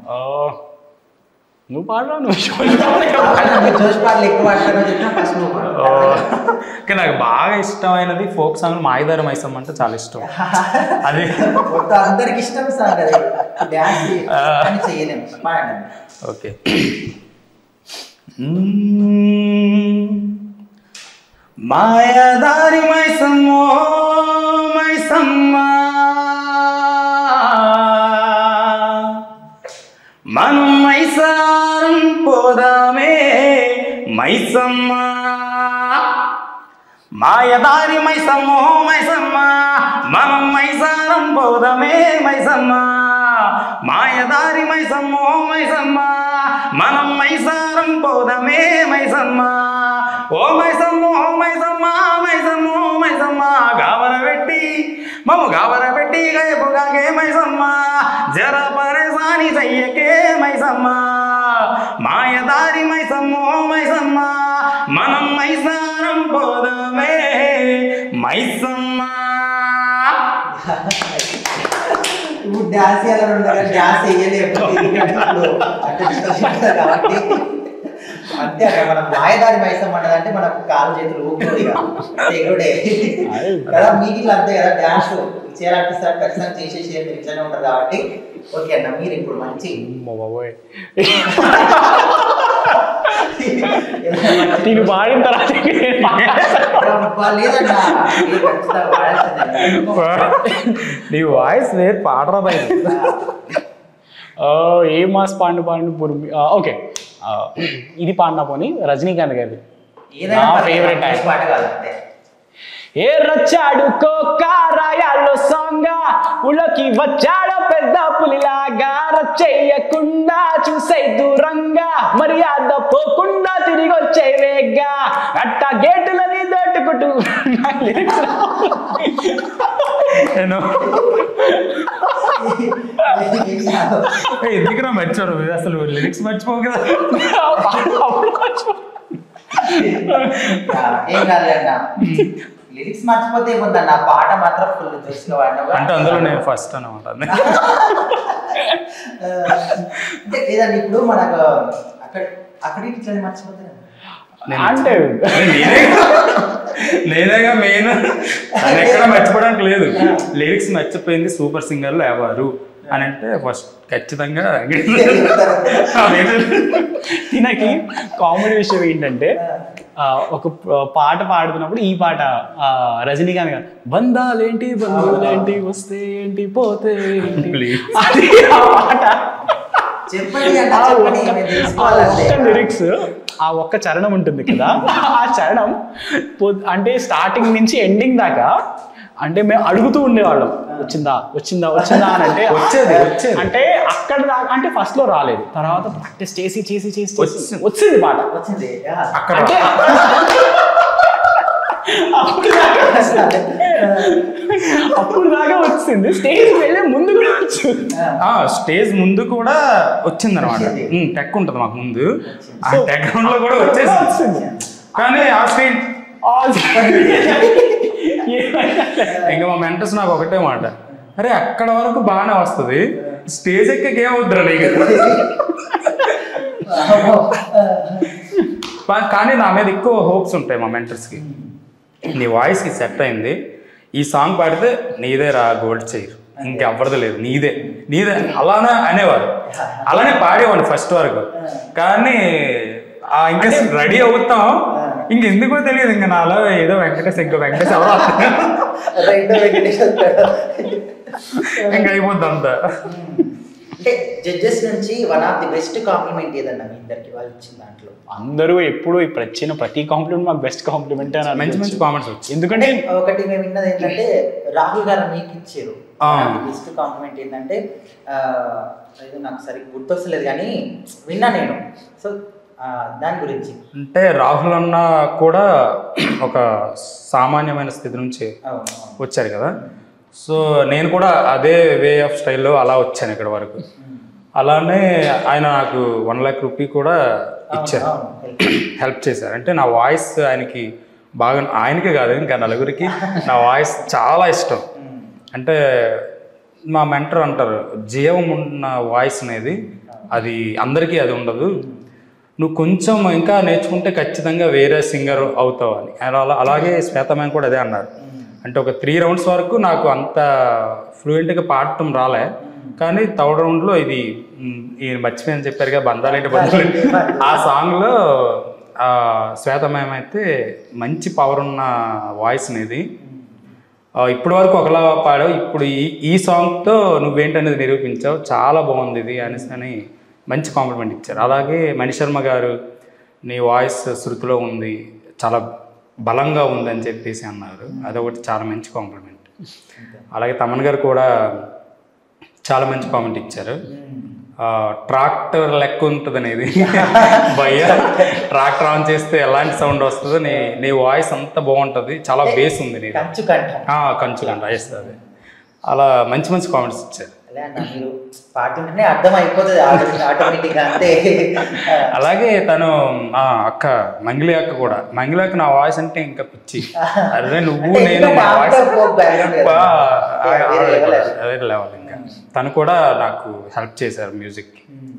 నువ్వు పాడరా? నువ్వు జోష్ పాటలు ఎక్కువ పాడతానో చెప్పినా ఫస్ట్ నువ్వు పాడు. నాకు బాగా ఇష్టమైనది ఫోక్ సాంగ్ మాయదారి మైసమ్మ అంటే చాలా ఇష్టం. అది అందరికి ఇష్టం సాంగ్, అది డాన్స్ చేయలేము. పాడండి. ఓకే. మాయదారి మైసమ్మో మైసమ్మ మనం మైసారం పోదామే మైసమ్మ, మాయదారి మైసమ్మో మైసమ్మ మనం మైసారం పోదామే మైసమ్మ, మాయదారి మైసమ్మో మైసమ్మ మనం మైసారం పోదామే మైసమ్మ, ఓ మైసమ్మో మైసమ్మ మైసమ్మో మైసమ్మ గావరబెట్టి మమ్ము గావరబెట్టి గయపుగాగే మైసమ్మ, జర పరేసాని చెయ్యకే మైసమ్మ, మాయదారి మైసమ్మో మైసమ్మ మనం మైసారం పోదామే మైసమ్మ. డాన్స్ డాన్స్ వేయలేదు కాబట్టి అంతే అక్కడ మనం మాయదారి మైసమ్మ అన్నదంటే మనకు కాలు చేతులు ఊపుతుంది ఎగుడే కదా. మీకు ఇట్లా అంతే కదా, డాన్స్ చేయాలనిపిస్తారు ఖచ్చితంగా చేసేసి మీరు ఇట్లానే ఉంటారు కాబట్టి. ఓకే అన్న, మీరు ఇప్పుడు మంచి నేను పాడిన తర్వాత లేదన్నా నీ వాయిస్ వేరు పాడరా బయట. ఏ మాస్ పాండు పురుమి. ఓకే ఇది పాడినా పోనీ రజనీకాంత్ గారి నా ఫేవరెట్ పాట కాదంటే ఏ రచ్చాడు కోకారాయాల్లో సాంగా ఉలోకి వచ్చాడో పెద్ద పులిలాగా, రచ్చయ్యకుండా చూసే దూరంగా మర్యాద పోకుండా తిరిగి వచ్చే వేగ్గా, అట్ట గేటులని దోటుకుంటూ ఎందుకురా మర్చాడు అసలు లిరిక్స్ మర్చిపోవు కదా. ఏం కాదండి, లిరిక్స్ మర్చిపోతే ఏముందన్న, పాట మాత్రం ఫుల్ చూసుకోవాలి అంటే అందులో నేను ఫస్ట్ అనమాట. అంటే లేదండి ఇప్పుడు మనకు అక్కడ ఇట్లా మర్చిపోతే అంటే నేనేగా మెయిన్ అది ఎక్కడ మర్చిపోవడానికి లేదు. లిరిక్స్ మర్చిపోయింది సూపర్ సింగర్లు ఎవరు అని అంటే ఫస్ట్ ఖచ్చితంగా నాకు కామెడీ విషయం ఏంటంటే ఒక పాట పాడుతున్నప్పుడు ఈ పాట రజనీకాంత్ గారు బంధాలేంటి బంధువులేంటి వస్తే ఏంటి పోతే ఏంటి అది ఆ పాట లిరిక్స్ ఆ ఒక్క చరణం ఉంటుంది కదా, ఆ చరణం అంటే స్టార్టింగ్ నుంచి ఎండింగ్ దాకా అంటే మేము అడుగుతూ ఉండేవాళ్ళం వచ్చిందా వచ్చిందా వచ్చిందా అని. అంటే వచ్చేది అంటే అక్కడ దాకా అంటే ఫస్ట్ లో రాలేదు, తర్వాత ప్రాక్టీస్ చేసి చేసి చేసి వచ్చింది పాట. అంటే అప్పుడు దాకా వచ్చింది, స్టేజ్ వెళ్ళే ముందు కూడా వచ్చింది. స్టేజ్ ముందు కూడా వచ్చింది అనమాట. టెక్ ఉంటుంది మాకు ముందు, ఆ టెక్ లో కూడా వచ్చేసింది. కానీ ఆ స్క్రీన్ ఇంకా మా మెంటర్స్ నాకు ఒకటే మాట, అరే అక్కడ వరకు బాగానే వస్తుంది, స్టేజ్ ఎక్కకి ఏమవుద్దురా నీకు. కానీ నా మీద ఎక్కువ హోప్స్ ఉంటాయి మా మెంటర్స్కి. నీ వాయిస్కి సెట్ అయింది, ఈ సాంగ్ పాడితే నీదే రా గోల్డ్ చైర్, ఇంకెవ్వరిది లేదు, నీదే నీదే అలానే అనేవారు. అలానే పాడేవాడు ఫస్ట్ వరకు. కానీ ఇంకా రెడీ అవుతాం, ఇంకెందుకో తెలియదు, ఇంకా నాలో ఏదో వెంకటేష్ ఇంకో వెంకటేష్ ఎవరో ఇంకా అయిపోద్ది అంతా. అంటే జడ్జెస్ నుంచి one of the best compliment ఏదన్నా మీ ఇద్దరికి వాళ్ళు ఇచ్చిన దాంట్లో? అందరూ ఎప్పుడు ఇప్పుడు వచ్చిన ప్రతి కాంప్లిమెంట్ మాకు బెస్ట్ కాంప్లిమెంట్ అని మంచి మంచి కామెంట్స్ వచ్చాయి. ఎందుకంటే ఒకటి మేము విన్నది ఏంటంటే రాహుల్ గారు మీకు ఇచ్చారు బెస్ట్ కాంప్లిమెంట్ ఏంటంటే ఏదో నాకు సరిగ్గా గుర్తొస్తలేదు కానీ విన్నా నేను. సో దాని గురించి అంటే రాహుల్ అన్న కూడా ఒక సామాన్యమైన స్థితి నుంచి వచ్చారు కదా. సో నేను కూడా అదే వే ఆఫ్ స్టైల్లో అలా వచ్చాను ఇక్కడ వరకు. అలానే ఆయన నాకు 1 లక్ష రూపీ కూడా ఇచ్చారు, హెల్ప్ చేశారు. అంటే నా వాయిస్ ఆయనకి బాగా, ఆయనకే కాదు ఇంకా నలుగురికి నా వాయిస్ చాలా ఇష్టం. అంటే మా మెంటర్ అంటారు, జీవం ఉన్న వాయిస్ అనేది అది అందరికీ అది ఉండదు, నువ్వు కొంచెం ఇంకా నేర్చుకుంటే ఖచ్చితంగా వేరే సింగర్ అవుతావు అని. అలాగే శ్వేతమైన కూడా అదే అన్నారు. అంటే ఒక 3 రౌండ్స్ వరకు నాకు అంత ఫ్లూయెంట్గా పాడటం రాలే, కానీ థర్డ్ రౌండ్లో ఇది ఈయన మర్చిపోయని చెప్పారుగా బంధాలేంటి బంధాలు, ఆ సాంగ్లో శ్వేతమయం అయితే మంచి పవర్ ఉన్న వాయిస్ అనేది. ఇప్పటి వరకు ఒకలా పాడావు, ఇప్పుడు ఈ సాంగ్తో నువ్వేంటనేది నిరూపించావు, చాలా బాగుంది ఇది అని మంచి కాంప్లిమెంట్ ఇచ్చారు. అలాగే మణిశర్మ గారు నీ వాయిస్ శృతిలో ఉంది, చాలా బలంగా ఉందని చెప్పేసి అన్నారు, అదొకటి చాలా మంచి కాంప్లిమెంట్. అలాగే తమన్ గారు కూడా చాలా మంచి కామెంట్ ఇచ్చారు, ట్రాక్టర్ లెక్క ఉంటుంది అనేది భయ్య, ట్రాక్టర్ ఆన్ చేస్తే ఎలాంటి సౌండ్ వస్తుందో నీ వాయిస్ అంత బాగుంటుంది, చాలా బేస్ ఉంది నీ కంచు కంట వేస్తుంది. అలా మంచి మంచి కామెంట్స్ ఇచ్చారు. అలాగే తను అక్క మంగిలి అక్క కూడా, మంగిలి అక్క నా వాయిస్ అంటే ఇంకా పిచ్చి, అదే నువ్వు నేను మా వాయిస్ అదే లెవెల్. ఇంకా తను కూడా నాకు హెల్ప్ చేశారు మ్యూజిక్కి.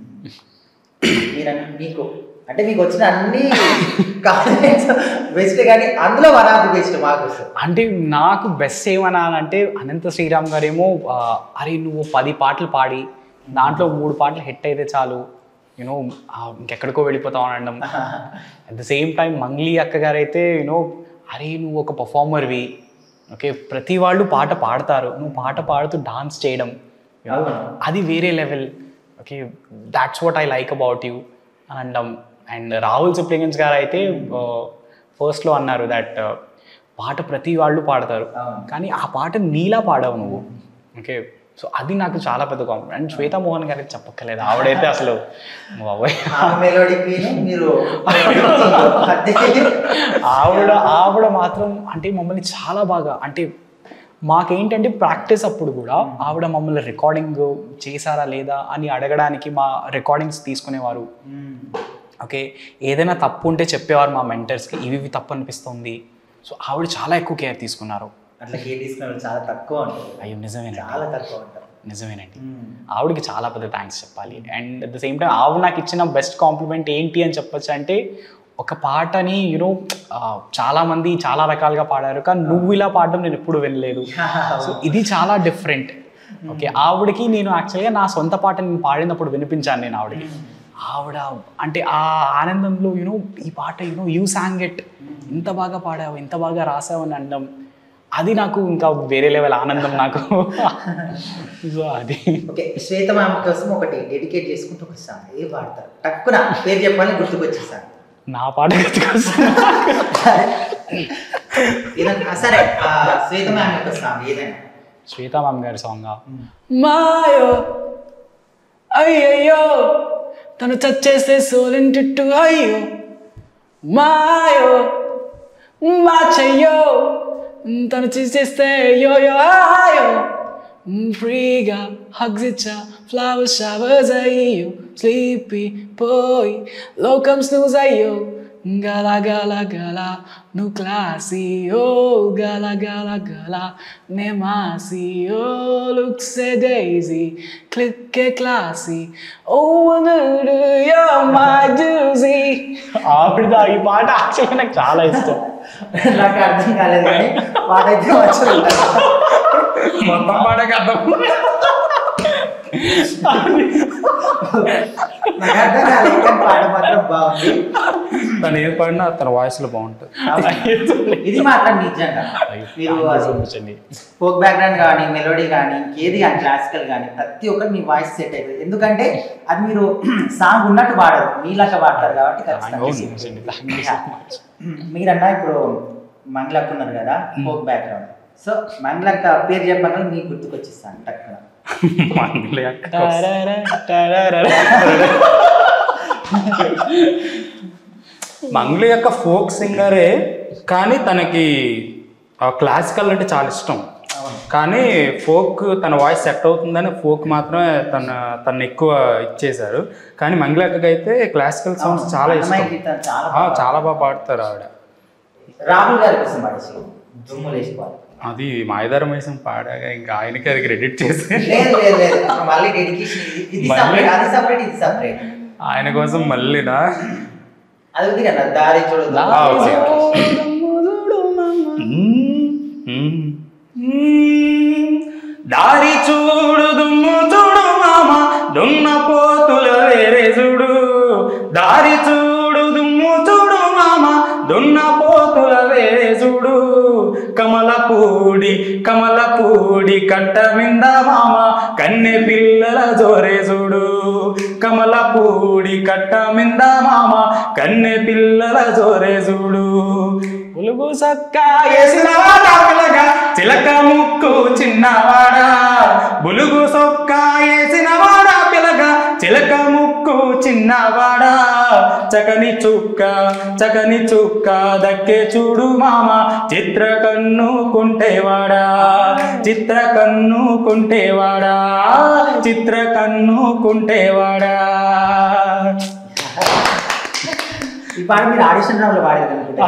మీకు అంటే మీకు వచ్చిన అన్ని కామెంట్స్ బెస్ట్, కానీ అందులో వన్ ఆఫ్ ది బెస్ట్ మాకు అంటే నాకు బెస్ట్ ఏమనాలంటే అనంత శ్రీరామ్ గారేమో అరే నువ్వు 10 పాటలు పాడి దాంట్లో 3 పాటలు హిట్ అయితే చాలు, యూనో ఇంకెక్కడికో వెళ్ళిపోతావు అని అనడం. At the same time Mangli అక్క గారు అయితే యూనో అరే నువ్వు ఒక పర్ఫార్మర్వి, ఓకే ప్రతి వాళ్ళు పాట పాడతారు, నువ్వు పాట పాడుతూ డాన్స్ చేయడం అది వేరే level, okay that's what I like about you అని అనడం. అండ్ రాహుల్ సిప్లిగన్స్ గారు అయితే ఫస్ట్లో అన్నారు దట్ పాట ప్రతి వాళ్ళు పాడతారు కానీ ఆ పాట నీలా పాడావు నువ్వు, ఓకే సో అది నాకు చాలా పెద్ద కాంప్లిమెంట్. అండ్ శ్వేతా మోహన్ గారికి చెప్పక్కర్లేదు, ఆవిడైతే అసలు ఆవిడ మాత్రం అంటే మమ్మల్ని చాలా బాగా, అంటే మాకేంటంటే ప్రాక్టీస్ అప్పుడు కూడా ఆవిడ మమ్మల్ని రికార్డింగ్ చేశారా లేదా అని అడగడానికి మా రికార్డింగ్స్ తీసుకునేవారు, ఓకే ఏదైనా తప్పు ఉంటే చెప్పేవారు మా మెంటర్స్కి, ఇవి తప్పు అనిపిస్తుంది. సో ఆవిడ చాలా ఎక్కువ కేర్ తీసుకున్నారు. అట్లా కేర్ తీసుకున్నారు చాలా తక్కువ. అయ్యో నిజమేనండి, చాలా తక్కువ ఉంటారు. నిజమేనండి, ఆవిడకి చాలా పెద్ద థ్యాంక్స్ చెప్పాలి. And at the same time ఆవిడ నాకు ఇచ్చిన బెస్ట్ కాంప్లిమెంట్ ఏంటి అని చెప్పొచ్చు అంటే, ఒక పాటని యూనో చాలామంది చాలా రకాలుగా పాడారు కానీ నువ్వు ఇలా పాడడం నేను ఎప్పుడు వినలేదు, సో ఇది చాలా డిఫరెంట్. ఓకే ఆవిడకి నేను యాక్చువల్గా నా సొంత పాట నేను పాడినప్పుడు వినిపించాను నేను ఆవిడకి. ఆవిడ అంటే ఆ ఆనందంలో యూనో ఈ పాట యూనో యూ సాంగ్ ఇట్, ఇంత బాగా పాడావు ఇంత బాగా రాసావు అని అనడం, అది నాకు ఇంకా వేరే లెవెల్ ఆనందం నాకు. సో అది ఓకే శ్వేత మ్యామ్ కోసం ఒకటి డెడికేట్ చేసుకుంటూ ఒక సాంగ్ ఏ పాడతారు? తక్కువ పేరు చెప్పాలని గుర్తుకొచ్చేసాను. నా పాట గుర్తుకొస్తా సరే శ్వేత మ్యామ్ యొక్క సాంగ్ ఏదైనా. శ్వేతా మ్యామ్ గారి సాంగ్ మాయో అయ్యయ్యో తను చచ్చేస్తే సోలింటిట్టు అయ్యో మాయో మాచయ్యో తను చేసేస్తే యోయో ఆయో ఫ్రీగా హగ్స్ ఇచ్చా ఫ్లవర్స్ షవర్స్ అయ్యో స్లీపీ పోయి లోకం స్నూజ్ అయ్యో గల గల గల నువ్వు క్లాసీ ఓ గల గల గల నే మాసి ఓ looks a daisy click a classy ఓ యో మై జూసీ. ఆవిడ ఈ పాట యాక్చువల్గా నాకు చాలా ఇష్టం. నాకు అర్థం కాలేదు కానీ పాట అయితే వచ్చి మొత్తం పాటకి అర్థం. నాకు అర్థం కాలేదు కానీ పాట మాత్రం బాగుంది. తను ఏం పాడినా తన వాయిస్లో బాగుంటుంది. ఇది మాత్రం నిజంగా మీరు ఫోక్ బ్యాక్గ్రౌండ్ కానీ మెలోడీ కానీ ఏది కానీ క్లాసికల్ కానీ ప్రతి ఒక్కటి మీ వాయిస్ సెట్ అవుతుంది. ఎందుకంటే అది మీరు సాంగ్ ఉన్నట్టు పాడరు, మీలాగా పాడతారు కాబట్టి ఖచ్చితంగా. మీరన్నా ఇప్పుడు మంగళక్క ఉన్నారు కదా ఫోక్ బ్యాక్గ్రౌండ్, సో మంగళక్క పేరు చెప్పగానే మీకు గుర్తుకొచ్చిస్తాను టక్కున. మంగ్లీ యొక్క ఫోక్ సింగరే, కానీ తనకి క్లాసికల్ అంటే చాలా ఇష్టం. కానీ ఫోక్ తన వాయిస్ సెట్ అవుతుందని ఫోక్ మాత్రమే తను ఎక్కువ ఇచ్చేశారు. కానీ మంగ్లీ అక్కకి అయితే క్లాసికల్ సాంగ్స్ చాలా ఇష్టం, చాలా బాగా పాడతారు ఆవిడ. రాహుల్ గారి కోసం పాడేసి దుమ్ములు వేసుకోవాలి. అది మాయదారం వేసం పాడాక ఇంకా ఆయనకి అది క్రెడిట్ చేసి ఆయన కోసం మళ్ళీనా అది ఉంది కదా దారి చూడు దారి చూడు దుమ్ము చూడు మామ దున్న పోతుల వేరే చూడు, దారి చూడు దుమ్ము చూడు మామ దున్న పోతుల వేరే చూడు, కమలపూడి కట్ట మింద మామ కన్నె పిల్లల జోరే చూడు, కమలపూడి కట్ట మింద మామ కన్నె పిల్లల జోరే చూడు, పులుగు సక్కా వేసినవాడా పిల్లగా చిలక ముక్కు చిన్నవాడా, బులుగు సొక్కా వేసినవాడా పిల్లగా చిలక ముక్కు చిన్నవాడా, చకని చుక్క దక్కే చూడు మామ చిత్ర కన్ను కుంటేవాడా, చిత్ర కన్ను కుంటేవాడా, చిత్ర కన్ను కుంటేవాడా. ఈ పాట మీరు ఆడిషన్ రౌండ్ లో పాడారు అనుకుంటా.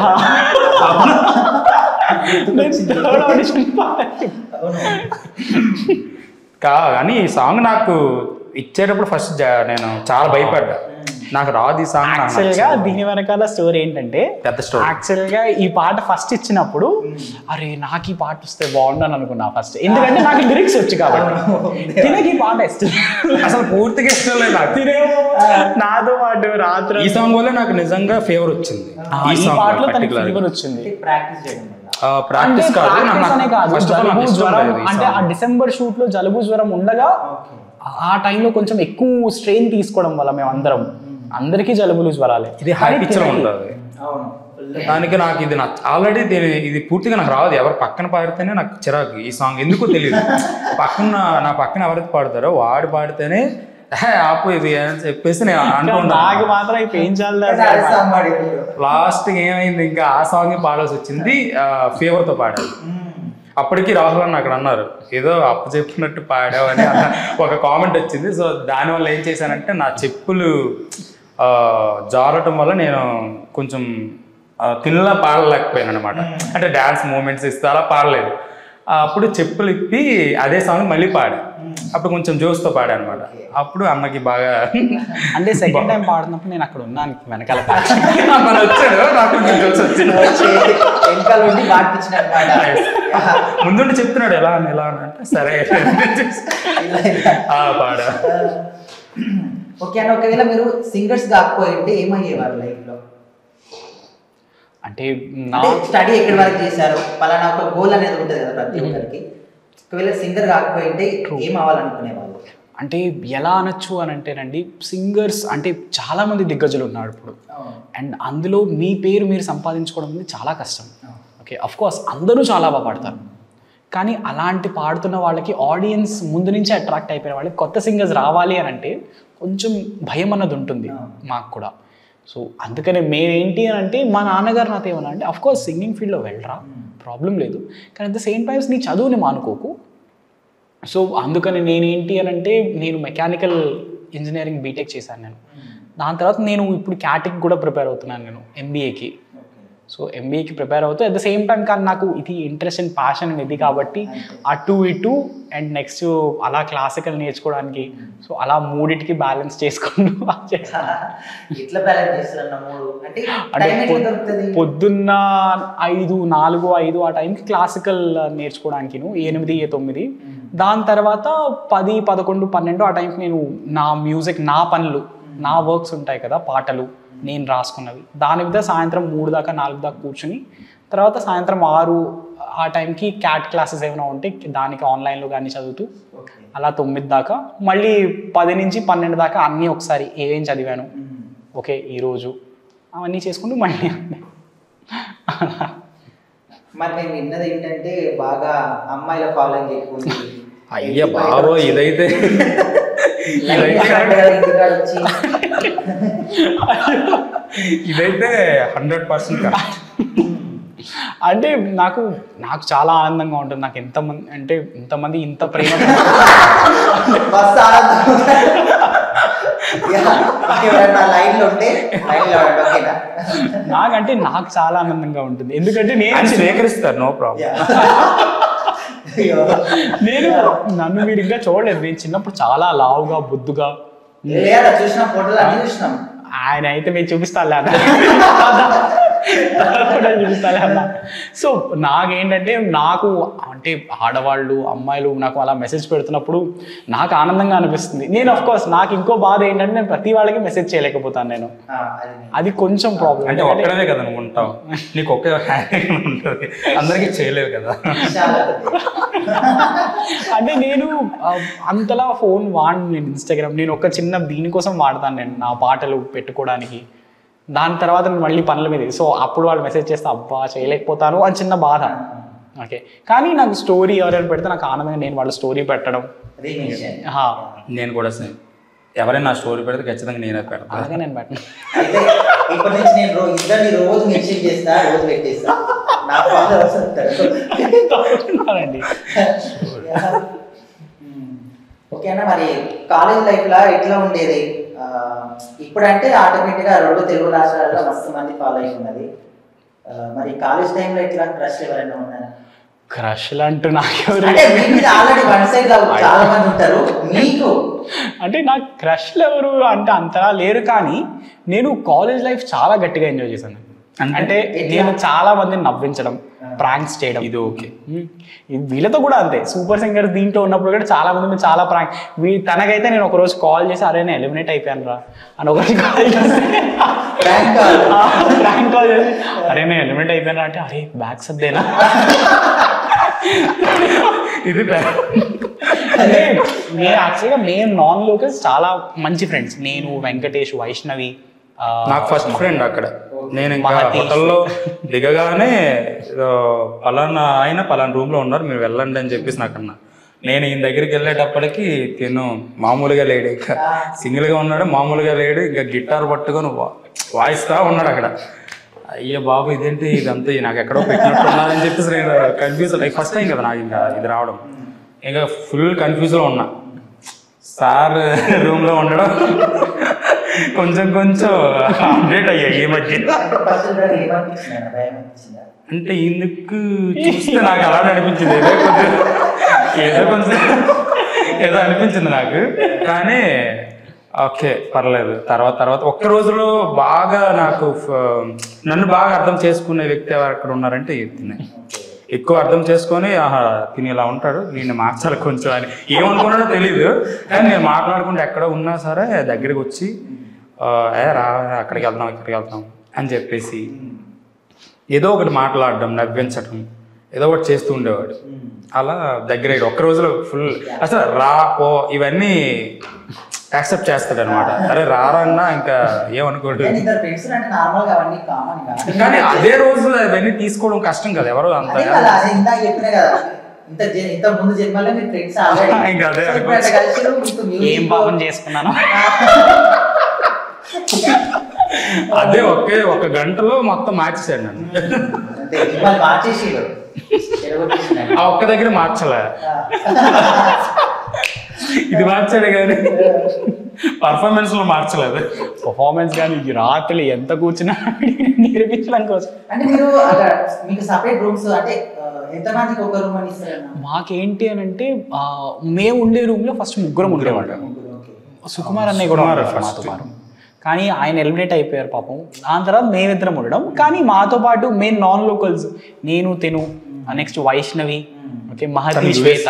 కానీ ఈ సాంగ్ నాకు ఇచ్చేటప్పుడు ఫస్ట్ నేను చాలా భయపడ్డా, నాకు రాదు ఈ సాంగ్. యాక్చువల్ గా దీని వెనకాల స్టోరీ ఏంటంటే, పెద్ద స్టోరీ. యాక్చువల్ గా ఈ పాట ఫస్ట్ ఇచ్చినప్పుడు అరే నాకు ఈ పాట వస్తే బాగుండని అనుకున్నా ఫస్ట్, ఎందుకంటే నాకు లిరిక్స్ వచ్చి కాబట్టి. తినకి ఈ పాట ఇష్టం, అసలు పూర్తిగా ఇష్టం లేదు నాకు. నాతో పాటు రాత్రి ఈ సాంగ్ వల్ల నాకు నిజంగా ఫేవర్ వచ్చింది. ఈ పాటలో తనకి ఫేవర్ వచ్చింది. ప్రాక్టీస్ కాదు, అంటే ఆ డిసెంబర్ షూట్ లో జలుబు జ్వరం ఉండగా ఆ టైంలో కొంచెం ఎక్కువ స్ట్రెయిన్ తీసుకోవడం వల్ల మేము అందరికీ జలుబులు జ్వరాలే. ఇది హై పిచ్ లో ఉంటుంది, దానికి నాకు ఇది ఆల్రెడీ ఇది పూర్తిగా నాకు రాదు. ఎవరు పక్కన పాడితేనే నాకు చిరాకు ఈ సాంగ్, ఎందుకో తెలియదు. నా పక్కన ఎవరైతే పాడతారో వాడు పాడితేనే ఆపు ఇది అని చెప్పేసి నేను అనుకున్నాను. మాత్రం లాస్ట్ ఏమైంది, ఇంకా ఆ సాంగ్ పాడాల్సి వచ్చింది, ఫేవర్ తో పాడాలి. అప్పటికి రాహుల్ అన్న అక్కడ అన్నారు ఏదో అప్పు చెప్పినట్టు పాడావని ఒక కామెంట్ వచ్చింది. సో దానివల్ల ఏం చేశానంటే నా చెప్పులు జారటం వల్ల నేను కొంచెం తిల్లా పాడలేకపోయాను అనమాట. అంటే డాన్స్ మూమెంట్స్ ఇస్తే అలా పాడలేదు. అప్పుడు చెప్పులు ఇప్పి అదే సాంగ్ మళ్ళీ పాడా, అప్పుడు కొంచెం జోస్తో పాడా అనమాట. అప్పుడు అన్నకి బాగా అంటే సెకండ్ టైం పాడుతున్నప్పుడు నేను అక్కడ ఉన్నాను వెనకాల వచ్చాడు, నాకు కొంచెం జోస్ వచ్చింది. ముందుండి చెప్తున్నాడు ఎలా అని అంటే సరే పాడా. ఓకే అండి, ఒకవేళ మీరు సింగర్స్ కాకపోయింటే ఏమయ్యేవారు లైఫ్ లో? అంటే స్టడీ ఎక్కడి వరకు చేశారు, పలానా ఒక గోల్ అనేది ఉంటుంది కదా ప్రతి ఒక్కరికి. ఒకవేళ సింగర్ కాకపోయింటే ఏం అవ్వాలనుకునేవాళ్ళు? అంటే ఎలా అనొచ్చు అని అంటేనండి, సింగర్స్ అంటే చాలా మంది దిగ్గజులు ఉన్నారు ఇప్పుడు, అండ్ అందులో మీ పేరు మీరు సంపాదించుకోవడం అనేది చాలా కష్టం. ఓకే, అఫ్ కోర్స్ అందరూ చాలా బాగా పాడతారు, కానీ అలాంటి పాడుతున్న వాళ్ళకి ఆడియన్స్ ముందు నుంచే అట్రాక్ట్ అయిపోయిన వాళ్ళకి కొత్త సింగర్స్ రావాలి అని అంటే కొంచెం భయం అన్నది ఉంటుంది మాకు కూడా. సో అందుకనే మేమేంటి అని అంటే, మా నాన్నగారు నాతో ఏమన్నా అంటే అఫ్ కోర్స్ సింగింగ్ ఫీల్డ్లో వెళ్ళరా, ప్రాబ్లం లేదు, కానీ అట్ ద సేమ్ టైమ్స్ నీ చదువుని మానుకోకు. సో అందుకని నేనేంటి అని అంటే, నేను మెకానికల్ ఇంజనీరింగ్ బీటెక్ చేశాను నేను. దాని తర్వాత నేను ఇప్పుడు క్యాటిక్ కూడా ప్రిపేర్ అవుతున్నాను నేను, ఎంబీఏకి. సో ఎంబీఏకి ప్రిపేర్ అవుతూ అట్ ద సేమ్ టైం కానీ నాకు ఇది ఇంట్రెస్ట్ అండ్ ప్యాషన్ ఇది కాబట్టి అటు ఇటు అండ్ నెక్స్ట్ అలా క్లాసికల్ నేర్చుకోవడానికి సో అలా మూడింటికి బ్యాలెన్స్ చేసుకుంటూ ఎట్లా బ్యాలెన్స్ చేస్తారన్న మూడు అంటే టైం ఎట్లా దొరుకుతుంది? పొద్దున్న 4-5 ఆ టైంకి క్లాసికల్ నేర్చుకోవడానికి 8-9, దాని తర్వాత 10-11-12 ఆ టైంకి నేను నా మ్యూజిక్, నా పనులు, నా వర్క్స్ ఉంటాయి కదా, పాటలు నేను రాసుకున్నవి, దాని మీద సాయంత్రం 3-4 దాకా కూర్చుని తర్వాత సాయంత్రం 6 ఆ టైంకి క్యాట్ క్లాసెస్ ఏమైనా ఉంటే దానికి ఆన్లైన్లో కానీ చదువుతూ అలా 9 దాకా, మళ్ళీ 10-12 దాకా అన్నీ ఒకసారి ఏం చదివాను ఓకే ఈరోజు అవన్నీ చేసుకుంటూ మళ్ళీ మరి నేను విన్నది ఏంటంటే బాగా అమ్మాయిల ఫాలోయింగ్ ఎక్కువ ఉంది. అయ్యా బాబో ఇదైతే ఇదైతే 100% కరెక్ట్. అంటే నాకు చాలా ఆనందంగా ఉంటుంది. నాకు ఇంతమంది ఇంత ప్రేమ నాకు చాలా ఆనందంగా ఉంటుంది. ఎందుకంటే నేను స్వీకరిస్తారు, నో ప్రాబ్లం. నన్ను మీరు ఇంకా చూడలేదు. నేను చిన్నప్పుడు చాలా లావుగా బొద్దుగా ఆయన అయితే నేను చూపిస్తాలే చూపిస్తాలే. సో నాకేంటంటే అంటే ఆడవాళ్ళు అమ్మాయిలు నాకు అలా మెసేజ్ పెడుతున్నప్పుడు నాకు ఆనందంగా అనిపిస్తుంది. నేను ఆఫ్ కోర్స్ నాకు ఇంకో బాధ ఏంటంటే నేను ప్రతి వాళ్ళకి మెసేజ్ చేయలేకపోతాను. నేను అది కొంచెం ప్రాబ్లం. అంటే ఒక్కడే కదా నువ్వు ఉంటావు, నీకు ఒకే ఉంటుంది, అందరికీ చేయలేవు కదా. అంటే నేను అంతలా ఫోన్ వాడను. నేను ఇన్స్టాగ్రామ్ నేను ఒక చిన్న దీనికోసం వాడతాను, నేను నా పాటలు పెట్టుకోవడానికి. దాని తర్వాత నేను మళ్ళీ పనుల మీద, సో అప్పుడు వాళ్ళు మెసేజ్ చేస్తే అబ్బా చేయలేకపోతాను అని చిన్న బాధ. ఓకే, కానీ నాకు స్టోరీ ఎవరైనా పెడితే నాకు ఆనందంగా నేను వాళ్ళ స్టోరీ పెట్టడం. నేను కూడా సేమ్, ఎవరైనా నా స్టోరీ పెడితే ఖచ్చితంగా నేనే పెడతాను. అలాగే నేను పెట్టను. ఇప్పటి నుంచి నేను ఇద్దరిని రోజు మెన్షన్ చేస్తా, రోజు పెట్టేస్తా. ఓకేనా? మరి కాలేజ్ లైఫ్ లా ఎట్లా ఉండేది? ఇప్పుడంటే ఆటోమేటిక్ గా 2 తెలుగు రాష్ట్రాల్లో మస్తు మంది ఫాలో అయి ఉన్నది. మరి కాలేజ్ టైంలో ఎట్లా క్రష్ ఎవరైనా ఉన్నారా? క్రష్లు అంటూ నాకెవరు ఆల్రెడీ వన్ సైడ్ చాలా మంది ఉంటారు. మీకు అంటే నాకు క్రష్లు ఎవరు అంటే అంతలా లేరు, కానీ నేను కాలేజ్ లైఫ్ చాలా గట్టిగా ఎంజాయ్ చేశాను. అంటే నేను చాలా మందిని నవ్వించడం, ప్రాంక్స్ చేయడం. ఇది ఓకే, వీళ్ళతో కూడా అంతే. సూపర్ సింగర్ దీంట్లో ఉన్నప్పుడు కూడా చాలా మంది చాలా ప్రాంక్. తనకైతే నేను ఒక రోజు కాల్ చేసి అరే నేను ఎలిమినేట్ అయిపోయాను రా అని ఒకరోజు కాల్ చేసి ప్రాంక్ కాల్ చేసి అరే నేను ఎలిమినేట్ అయిపోయాను అంటే అరే బ్యాక్ సర్దేనా. ఇది అంటే నేను యాక్చువల్గా మేము నాన్ లోకల్స్ చాలా మంచి ఫ్రెండ్స్. నేను, వెంకటేష్, వైష్ణవి నాకు ఫస్ట్ ఫ్రెండ్ అక్కడ. నేను ఇంకా హోటల్లో దిగగానే పలానా రూమ్ లో ఉన్నారు, మీరు వెళ్ళండి అని చెప్పేసి నాకు అన్నా. నేను ఈయన దగ్గరికి వెళ్ళేటప్పటికి తిను మామూలుగా లేడు, ఇంకా సింగిల్ గా ఉన్నాడు, మామూలుగా లేడు, ఇంకా గిటార్ పట్టుకొని వాయిస్తా ఉన్నాడు అక్కడ. అయ్యో బాబు ఇదేంటి ఇదంతా నాకు ఎక్కడో పెట్టినట్టు ఉన్నారని చెప్పేసి నేను కన్ఫ్యూజ్. లైక్ ఫస్ట్ టైం కదా నాకు ఇంకా ఇది రావడం, ఇంకా ఫుల్ కన్ఫ్యూజ్ లో ఉన్నా. సార్ రూమ్ లో ఉండడం కొంచెం అప్డేట్ అయ్యాయి ఈ మధ్య. అంటే ఎందుకు చూస్తే నాకు అలా అనిపించింది, ఏదో అనిపించింది నాకు. కానీ ఓకే పర్లేదు. తర్వాత ఒక్క రోజులో బాగా నన్ను బాగా అర్థం చేసుకునే వ్యక్తి ఎవరు అక్కడ ఉన్నారంటే తినే ఎక్కువ అర్థం చేసుకొని తిని ఇలా ఉంటాడు, నేను మార్చాలి కొంచెం అని ఏమనుకున్నాడో తెలీదు. కానీ నేను మాట్లాడుకుంటే ఎక్కడ ఉన్నా సరే దగ్గరికి వచ్చి రా అక్కడికి వెళ్తాం అని చెప్పేసి ఏదో ఒకటి మాట్లాడడం, నవ్వించడం, ఏదో ఒకటి చేస్తూ ఉండేవాడు. అలా దగ్గర ఒక్క రోజులో ఫుల్ అసలు ఇవన్నీ యాక్సెప్ట్ చేస్తాడు అనమాట. అరే రారన్నా ఇంకా ఏమనుకోడు. కానీ అదే రోజు అవన్నీ తీసుకోవడం కష్టం కదా, ఎవరో అంత ఇంకా అదే ఏం పాపం చేసుకున్నాను. అదే ఒక గంటలో మొత్తం మార్చేసాడు నన్ను. ఆ ఒక్క దగ్గర మార్చలే. ఇది మార్చాడు కానీ పర్ఫార్మెన్స్ లో మార్చలేదు. పర్ఫార్మెన్స్ కానీ ఈ రాత్రులు ఎంత కూర్చున్నా నిరూపించడం కోసం. అంటే మీరు అక్కడ మీకు సపరేట్ రూమ్స్ అంటే ఎంతమందికి ఒక రూమ్ అని ఇస్తారన్నా? మాకేంటి అని అంటే మేము ఉండే రూమ్ లో ఫస్ట్ ముగ్గురం ఉండేవాళ్ళం. సుకుమార్ అన్నయ్య కూడా మాతో పాటు, కానీ ఆయన ఎలిమినేట్ అయిపోయారు పాపం. దాని తర్వాత మేమిద్దరం ఉండడం. కానీ మాతో పాటు మేము నాన్ లోకల్స్, నేను తిను, నెక్స్ట్ వైష్ణవి, ఓకే, మహతి, శ్వేత.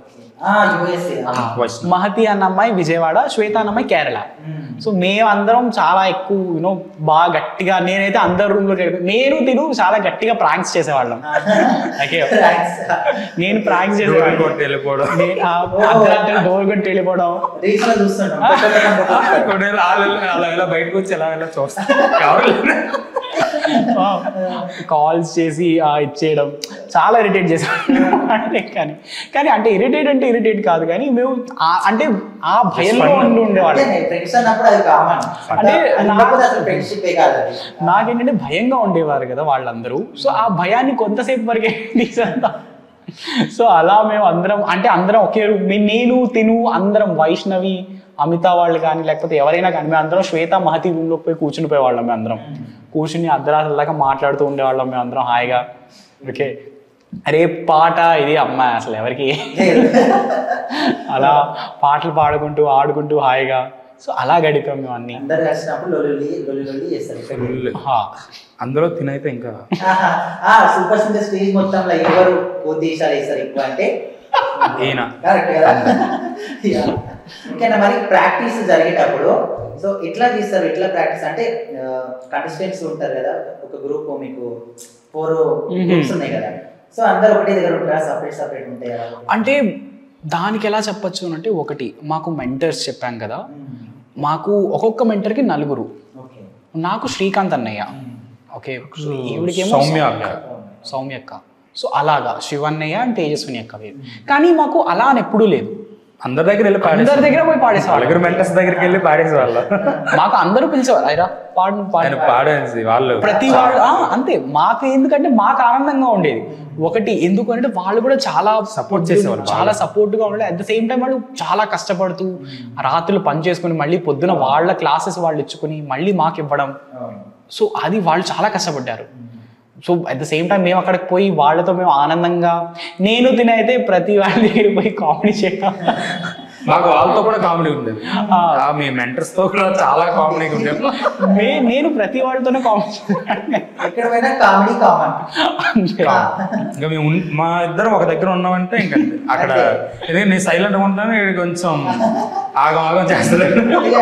మహతి అన్న అమ్మాయి విజయవాడ, శ్వేత అన్న అమ్మాయి కేరళ. సో మేమందరం చాలా ఎక్కువ యూనో బాగా గట్టిగా, నేనైతే అందరు రూమ్ లో నేను తిను చాలా గట్టిగా ప్రాంక్స్ చేసేవాళ్ళం. ఓకే, నేను ప్రాంక్స్ చేసేవాళ్ళం, అర్ధరాత్రి డోర్ కొట్టి వెళ్ళిపోవడం, బయటకు వచ్చి ఎలా చూస్తా కాల్స్ చేసి ఇచ్చేయడం, చాలా ఇరిటేట్ చేసేవాళ్ళం. కానీ అంటే ఇరిటేట్ కాదు, కానీ మేము అంటే ఆ భయంలో ఉండేవాళ్ళం. అంటే నాకేంటంటే భయంగా ఉండేవారు కదా వాళ్ళందరూ. సో ఆ భయాన్ని కొంతసేపు వరకే తీసేద్దాం. సో అలా మేము అందరం అంటే అందరం ఒకే రూమ్, నేను తిను అందరం, వైష్ణవి, అమిత వాళ్ళు కానీ లేకపోతే ఎవరైనా కానీ మేము అందరం శ్వేత మహతి రూమ్ లో పోయి కూర్చుని పోయేవాళ్ళం. మేము అందరం కూర్చుని అర్ధరాత్రి దాకా మాట్లాడుతూ ఉండేవాళ్ళం మేము అందరం హాయిగా. ఓకే, అరే పాట ఇది అమ్మాయి అసలు ఎవరికి అలా పాటలు పాడుకుంటూ ఆడుకుంటూ హాయిగా. సో అలా గడిపాం మేము అన్ని. అందులో తినైతే ఇంకా సూపర్ సింగర్ స్టేజ్ మొత్తంలో ఎవరు ఉద్దేశాలు వేస్తారు ఎక్కువ అంటే ఓకేనా. మరి ప్రాక్టీస్ జరిగేటప్పుడు సో ఎట్లా చేస్తారు, ఎట్లా ప్రాక్టీస్ అంటే కంటెస్టెంట్స్ ఉంటారు కదా, ఒక గ్రూప్ మీకు 4 గ్రూప్స్ ఉన్నాయి కదా, సో అందరు ఒకటే దగ్గర ఉంటారా, సపరేట్ ఉంటాయా? అంటే దానికి ఎలా చెప్పచ్చు అంటే, ఒకటి మాకు మెంటర్స్ చెప్పాం కదా, మాకు ఒక్కొక్క మెంటర్కి 4. నాకు శ్రీకాంత్ అన్నయ్య, ఓకే, ఈవిడికేమో సౌమ్య అక్క. సో అలాగా శివన్నయ్య అండ్ తేజస్విని అక్క వేరు. కానీ మాకు అలా అని ఎప్పుడూ లేదు. అందరి దగ్గర పోయి పాడేసేవాళ్ళు, మెంటర్స్ దగ్గరికి వెళ్ళి పాడేసేవాళ్ళు. మాకు అందరూ పిలిచేవారు, అయిరా పాడేసి వాళ్ళు ప్రతి వాళ్ళు అంతే. మాకు ఎందుకంటే మాకు ఆనందంగా ఉండేది. ఒకటి ఎందుకంటే వాళ్ళు కూడా చాలా సపోర్ట్ చేసేవాళ్ళు, చాలా సపోర్ట్ గా ఉండే. అట్ ద సేమ్ టైం వాళ్ళు చాలా కష్టపడుతూ రాత్రులు పని చేసుకుని మళ్ళీ పొద్దున వాళ్ళ క్లాసెస్ వాళ్ళు ఇచ్చుకుని మళ్ళీ మాకు ఇవ్వడం. సో అది వాళ్ళు చాలా కష్టపడ్డారు. So at the same time మేము అక్కడికి పోయి వాళ్ళతో మేము ఆనందంగా, నేను తినైతే ప్రతి వాళ్ళ దగ్గర పోయి కామెడీ చేయడం. మాకు వాళ్ళతో కూడా కామెడీ ఉండేది, మీ మెంటర్స్ తో కూడా చాలా కామెడీ ఉండేది. నేను ప్రతి వాళ్ళతోనే కామెడీ, ఇంకా మేము మా ఇద్దరం ఒక దగ్గర ఉన్నామంటే ఇంకా అక్కడ నేను సైలెంట్ గా ఉంటాను, కొంచెం ఆగం చేస్తాను.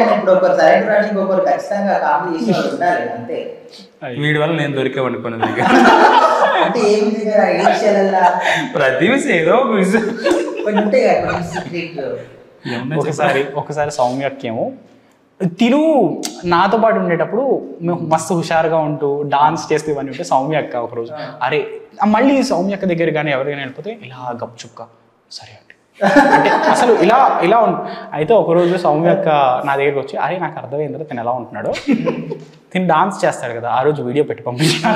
వీడి వల్ల నేను దొరికేవాడిని కొన్ని దగ్గర. ప్రతి ఏదో ఒకసారి సౌమ్యకేమో తిను నాతో పాటు ఉండేటప్పుడు మేము మస్తు హుషారుగా ఉంటూ డాన్స్ చేస్తూ ఇవన్నీ ఉంటే, సౌమ్య అక్క ఒకరోజు అరే మళ్ళీ సౌమ్య అక్క దగ్గర కానీ ఎవరికైనా వెళ్ళిపోతే ఇలా గప్చుక్క సరే అంటే అసలు ఇలా అయితే ఒకరోజు సౌమ్య అక్క నా దగ్గరికి వచ్చి, అరే నాకు అర్థమైంది తిను ఎలా ఉంటున్నాడు, తిను డాన్స్ చేస్తాడు కదా, ఆ రోజు వీడియో పెట్టి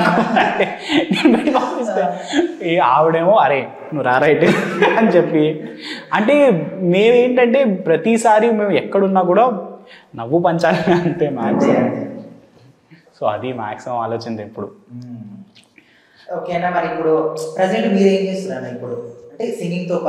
పంపిస్తే ఆవిడేమో అరే నువ్వు రైట్ అని చెప్పి. అంటే మేమేంటంటే ప్రతిసారి మేము ఎక్కడున్నా కూడా నవ్వు పంచాలి అంతే మ్యాక్సిమం. సో అది మ్యాక్సిమం ఆలోచన ఎప్పుడు. ఓకేనా, మరి ఇప్పుడు ప్రెసెంట్ మీరు ఏం చేస్తున్నారు ఇప్పుడు? సింగింగ్ తో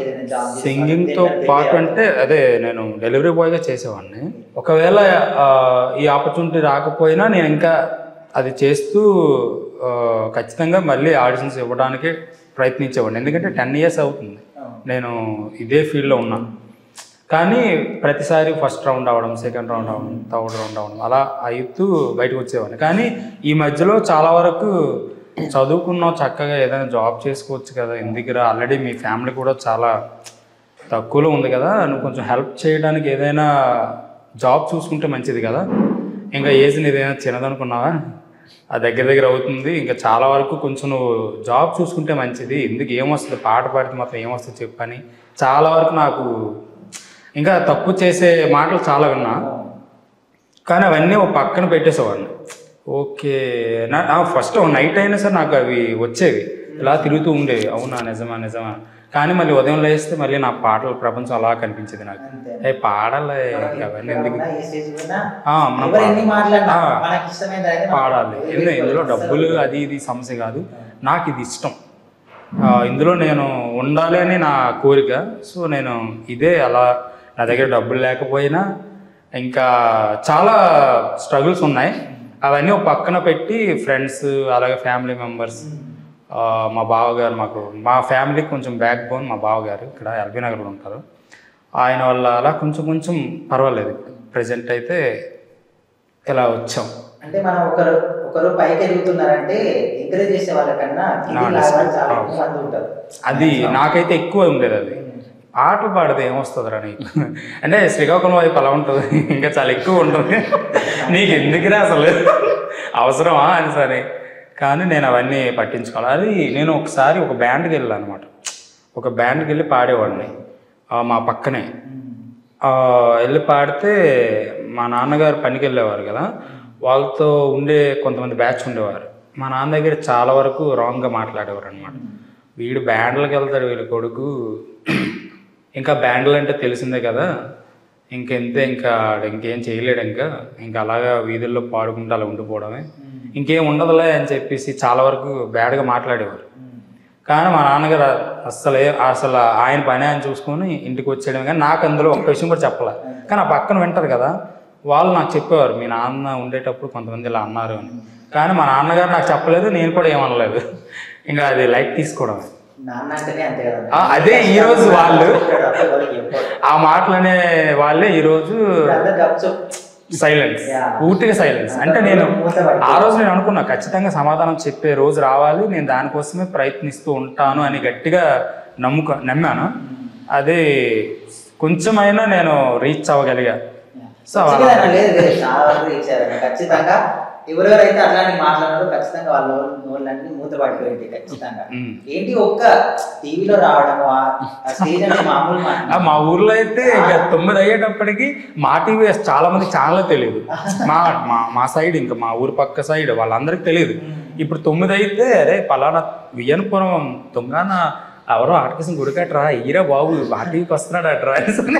పాటు అంటే అదే నేను డెలివరీ బాయ్గా చేసేవాడిని. ఒకవేళ ఈ ఆపర్చునిటీ రాకపోయినా నేను ఇంకా అది చేస్తూ ఖచ్చితంగా మళ్ళీ ఆడిషన్స్ ఇవ్వడానికి ప్రయత్నించేవాడిని. ఎందుకంటే 10 years అవుతుంది నేను ఇదే ఫీల్డ్లో ఉన్నాను. కానీ ప్రతిసారి ఫస్ట్ రౌండ్ అవ్వడం, సెకండ్ రౌండ్ అవ్వడం, థర్డ్ రౌండ్ అవ్వడం అలా అవుతూ బయటకు వచ్చేవాడిని. కానీ ఈ మధ్యలో చాలా వరకు చదువుకున్నావు, చక్కగా ఏదైనా జాబ్ చేసుకోవచ్చు కదా, ఎందుకురా ఆల్రెడీ మీ ఫ్యామిలీ కూడా చాలా తక్కువలో ఉంది కదా, నువ్వు కొంచెం హెల్ప్ చేయడానికి ఏదైనా జాబ్ చూసుకుంటే మంచిది కదా, ఇంకా ఏజ్ ఏదైనా చిన్నదనుకున్నావా, ఆ దగ్గర అవుతుంది, ఇంకా చాలా వరకు కొంచెం నువ్వు జాబ్ చూసుకుంటే మంచిది, ఎందుకు ఏమొస్తుంది పాట పాడితే మాత్రం ఏమొస్తుంది చెప్పని చాలా వరకు నాకు ఇంకా తప్పు చేసే మాటలు చాలా విన్నా. కానీ అవన్నీ ఒక పక్కన పెట్టేసేవాడిని. ఓకే ఫస్ట్ నైట్ అయినా సరే నాకు అవి వచ్చేవి, ఇలా తిరుగుతూ ఉండేవి, అవునా నిజమా కానీ మళ్ళీ ఉదయం లేస్తే మళ్ళీ నా పాటల ప్రపంచం అలా కనిపించేది నాకు. పాడాలి అవన్నీ ఎందుకు, పాడాలి. ఇందులో డబ్బులు అది ఇది సమస్య కాదు, నాకు ఇది ఇష్టం. ఇందులో నేను ఉండాలి అని నా కోరిక. సో నేను ఇదే అలా, నా దగ్గర డబ్బులు లేకపోయినా ఇంకా చాలా స్ట్రగుల్స్ ఉన్నాయి, అవన్నీ ఒక పక్కన పెట్టి ఫ్రెండ్స్ అలాగే ఫ్యామిలీ మెంబర్స్, మా బావగారు, మా ఫ్యామిలీకి కొంచెం బ్యాక్ బోన్ మా బావగారు ఇక్కడ ఎల్బీ నగర్లో ఉంటారు. ఆయన వల్ల అలా కొంచెం కొంచెం పర్వాలేదు. ప్రజెంట్ అయితే ఇలా వచ్చాం. అంటే మనం ఒకరు పైకి ఎదుగుతున్నారంటే ఎంకరేజ్ చేసే వాళ్ళకన్నా అది నాకైతే ఎక్కువ ఉండేది. అది పాటలు పాడితే ఏమొస్తుందిరా నీకు అంటే శ్రీకాకుళం వైపు అలా ఉంటుంది, ఇంకా చాలా ఎక్కువ ఉంటుంది, నీకు ఎందుకురా అసలు అవసరమా అని సరే. కానీ నేను అవన్నీ పట్టించుకోవాలి. అది నేను ఒకసారి ఒక బ్యాండ్కి వెళ్ళాను అనమాట. ఒక బ్యాండ్కి వెళ్ళి పాడేవాడిని మా పక్కనే. వెళ్ళి పాడితే మా నాన్నగారు పనికి వెళ్ళేవారు కదా, వాళ్ళతో ఉండే కొంతమంది బ్యాచ్ ఉండేవారు. మా నాన్న దగ్గర చాలా వరకు రాంగ్గా మాట్లాడేవారు అనమాట. వీడు బ్యాండ్లకు వెళ్తాడు, వీళ్ళ కొడుకు, ఇంకా బ్యాండ్లు అంటే తెలిసిందే కదా, ఇంకెంతే, ఇంకేం చేయలేడు, ఇంకా అలాగా వీధుల్లో పాడుకుంటూ అలా ఉండిపోవడమే, ఇంకేం ఉండదులే అని చెప్పేసి చాలా వరకు బ్యాడ్గా మాట్లాడేవారు. కానీ మా నాన్నగారు అసలు ఆయన పని ఆయన చూసుకొని ఇంటికి వచ్చేయడం. కానీ నాకు అందులో ఒక్క విషయం కూడా చెప్పలే. కానీ ఆ పక్కన వింటారు కదా, వాళ్ళు నాకు చెప్పేవారు మీ నాన్న ఉండేటప్పుడు కొంతమంది ఇలా అన్నారు అని. కానీ మా నాన్నగారు నాకు చెప్పలేదు, నేను కూడా ఏమనలేదు. ఇంకా అది లైట్ తీసుకోవడమే. అదే ఈరోజు వాళ్ళు ఆ మాటలనే వాళ్ళే ఈరోజు సైలెన్స్, పూర్తిగా సైలెన్స్. అంటే నేను ఆ రోజు నేను అనుకున్నా ఖచ్చితంగా సమాధానం చెప్పే రోజు రావాలి, నేను దానికోసమే ప్రయత్నిస్తూ ఉంటాను అని గట్టిగా నమ్మాను. అదే కొంచెమైనా నేను రీచ్ అవ్వగలిగా. సో ఖచ్చితంగా ఎవరెవరైతే అట్లాంటి మాట్లాడారో ఖచ్చితంగా వాళ్ళ నోళ్ళన్నీ మూతపడిపోయింది. ఖచ్చితంగా ఏంటి ఒక్క టీవీలో రావడం స్టేజ్ అంటే మామూలు. మా ఊర్లో అయితే 9 అయ్యేటప్పటికి మా టీవీ చాలా మంది ఛానల్ తెలియదు. మా సైడ్, ఇంకా మా ఊరు పక్క సైడ్ వాళ్ళందరికీ తెలియదు. ఇప్పుడు 9 అయితే అరే పలానా వియ్యనపురం తుంగాన ఎవరో ఆటకేసిన గుడికట్రా, హీరో బాబు మా టీవీకి వస్తున్నాడు అట్రా,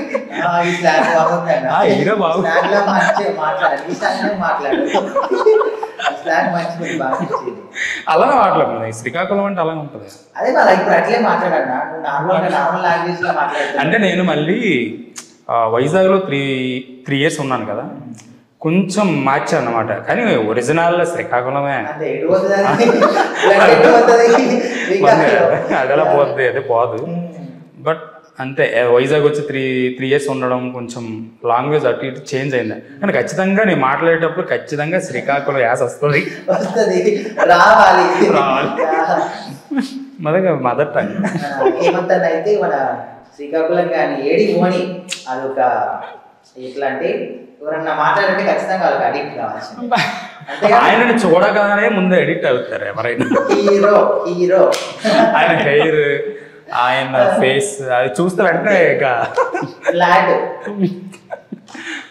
హీరో బాబు అలానే మాట్లాడుతుంది. శ్రీకాకుళం అంటే అలానే ఉంటుంది. అంటే నేను మళ్ళీ వైజాగ్లో 3 years ఉన్నాను కదా, కొంచెం మార్చాను అన్నమాట. కానీ ఒరిజినల్ శ్రీకాకుళమే. అదెలా పోద్ది, అదే పోదు. బట్ అంతే, వైజాగ్ వచ్చి 3 years ఉండడం, కొంచెం లాంగ్వేజ్ అటు ఇటు చేంజ్ అయింది. కానీ ఖచ్చితంగా నేను మాట్లాడేటప్పుడు ఖచ్చితంగా శ్రీకాకుళం యాస వస్తుంది, రావాలి. Mother tongue. ఏమంటే మన శ్రీకాకుళం కానీ ఏడి పోని అదొక ఎట్లా అంటే ఎవరన్నా మాట్లాడంటే ఖచ్చితంగా వాళ్ళకి అడిక్ట్ కావాల్సింది. ఆయనని చూడగానే ముందు ఎడిక్ట్ అవుతారు ఎవరైనా. హీరో ఆయన హెయిర్, ఆయన ఫేస్ అది చూస్తే వెంటనే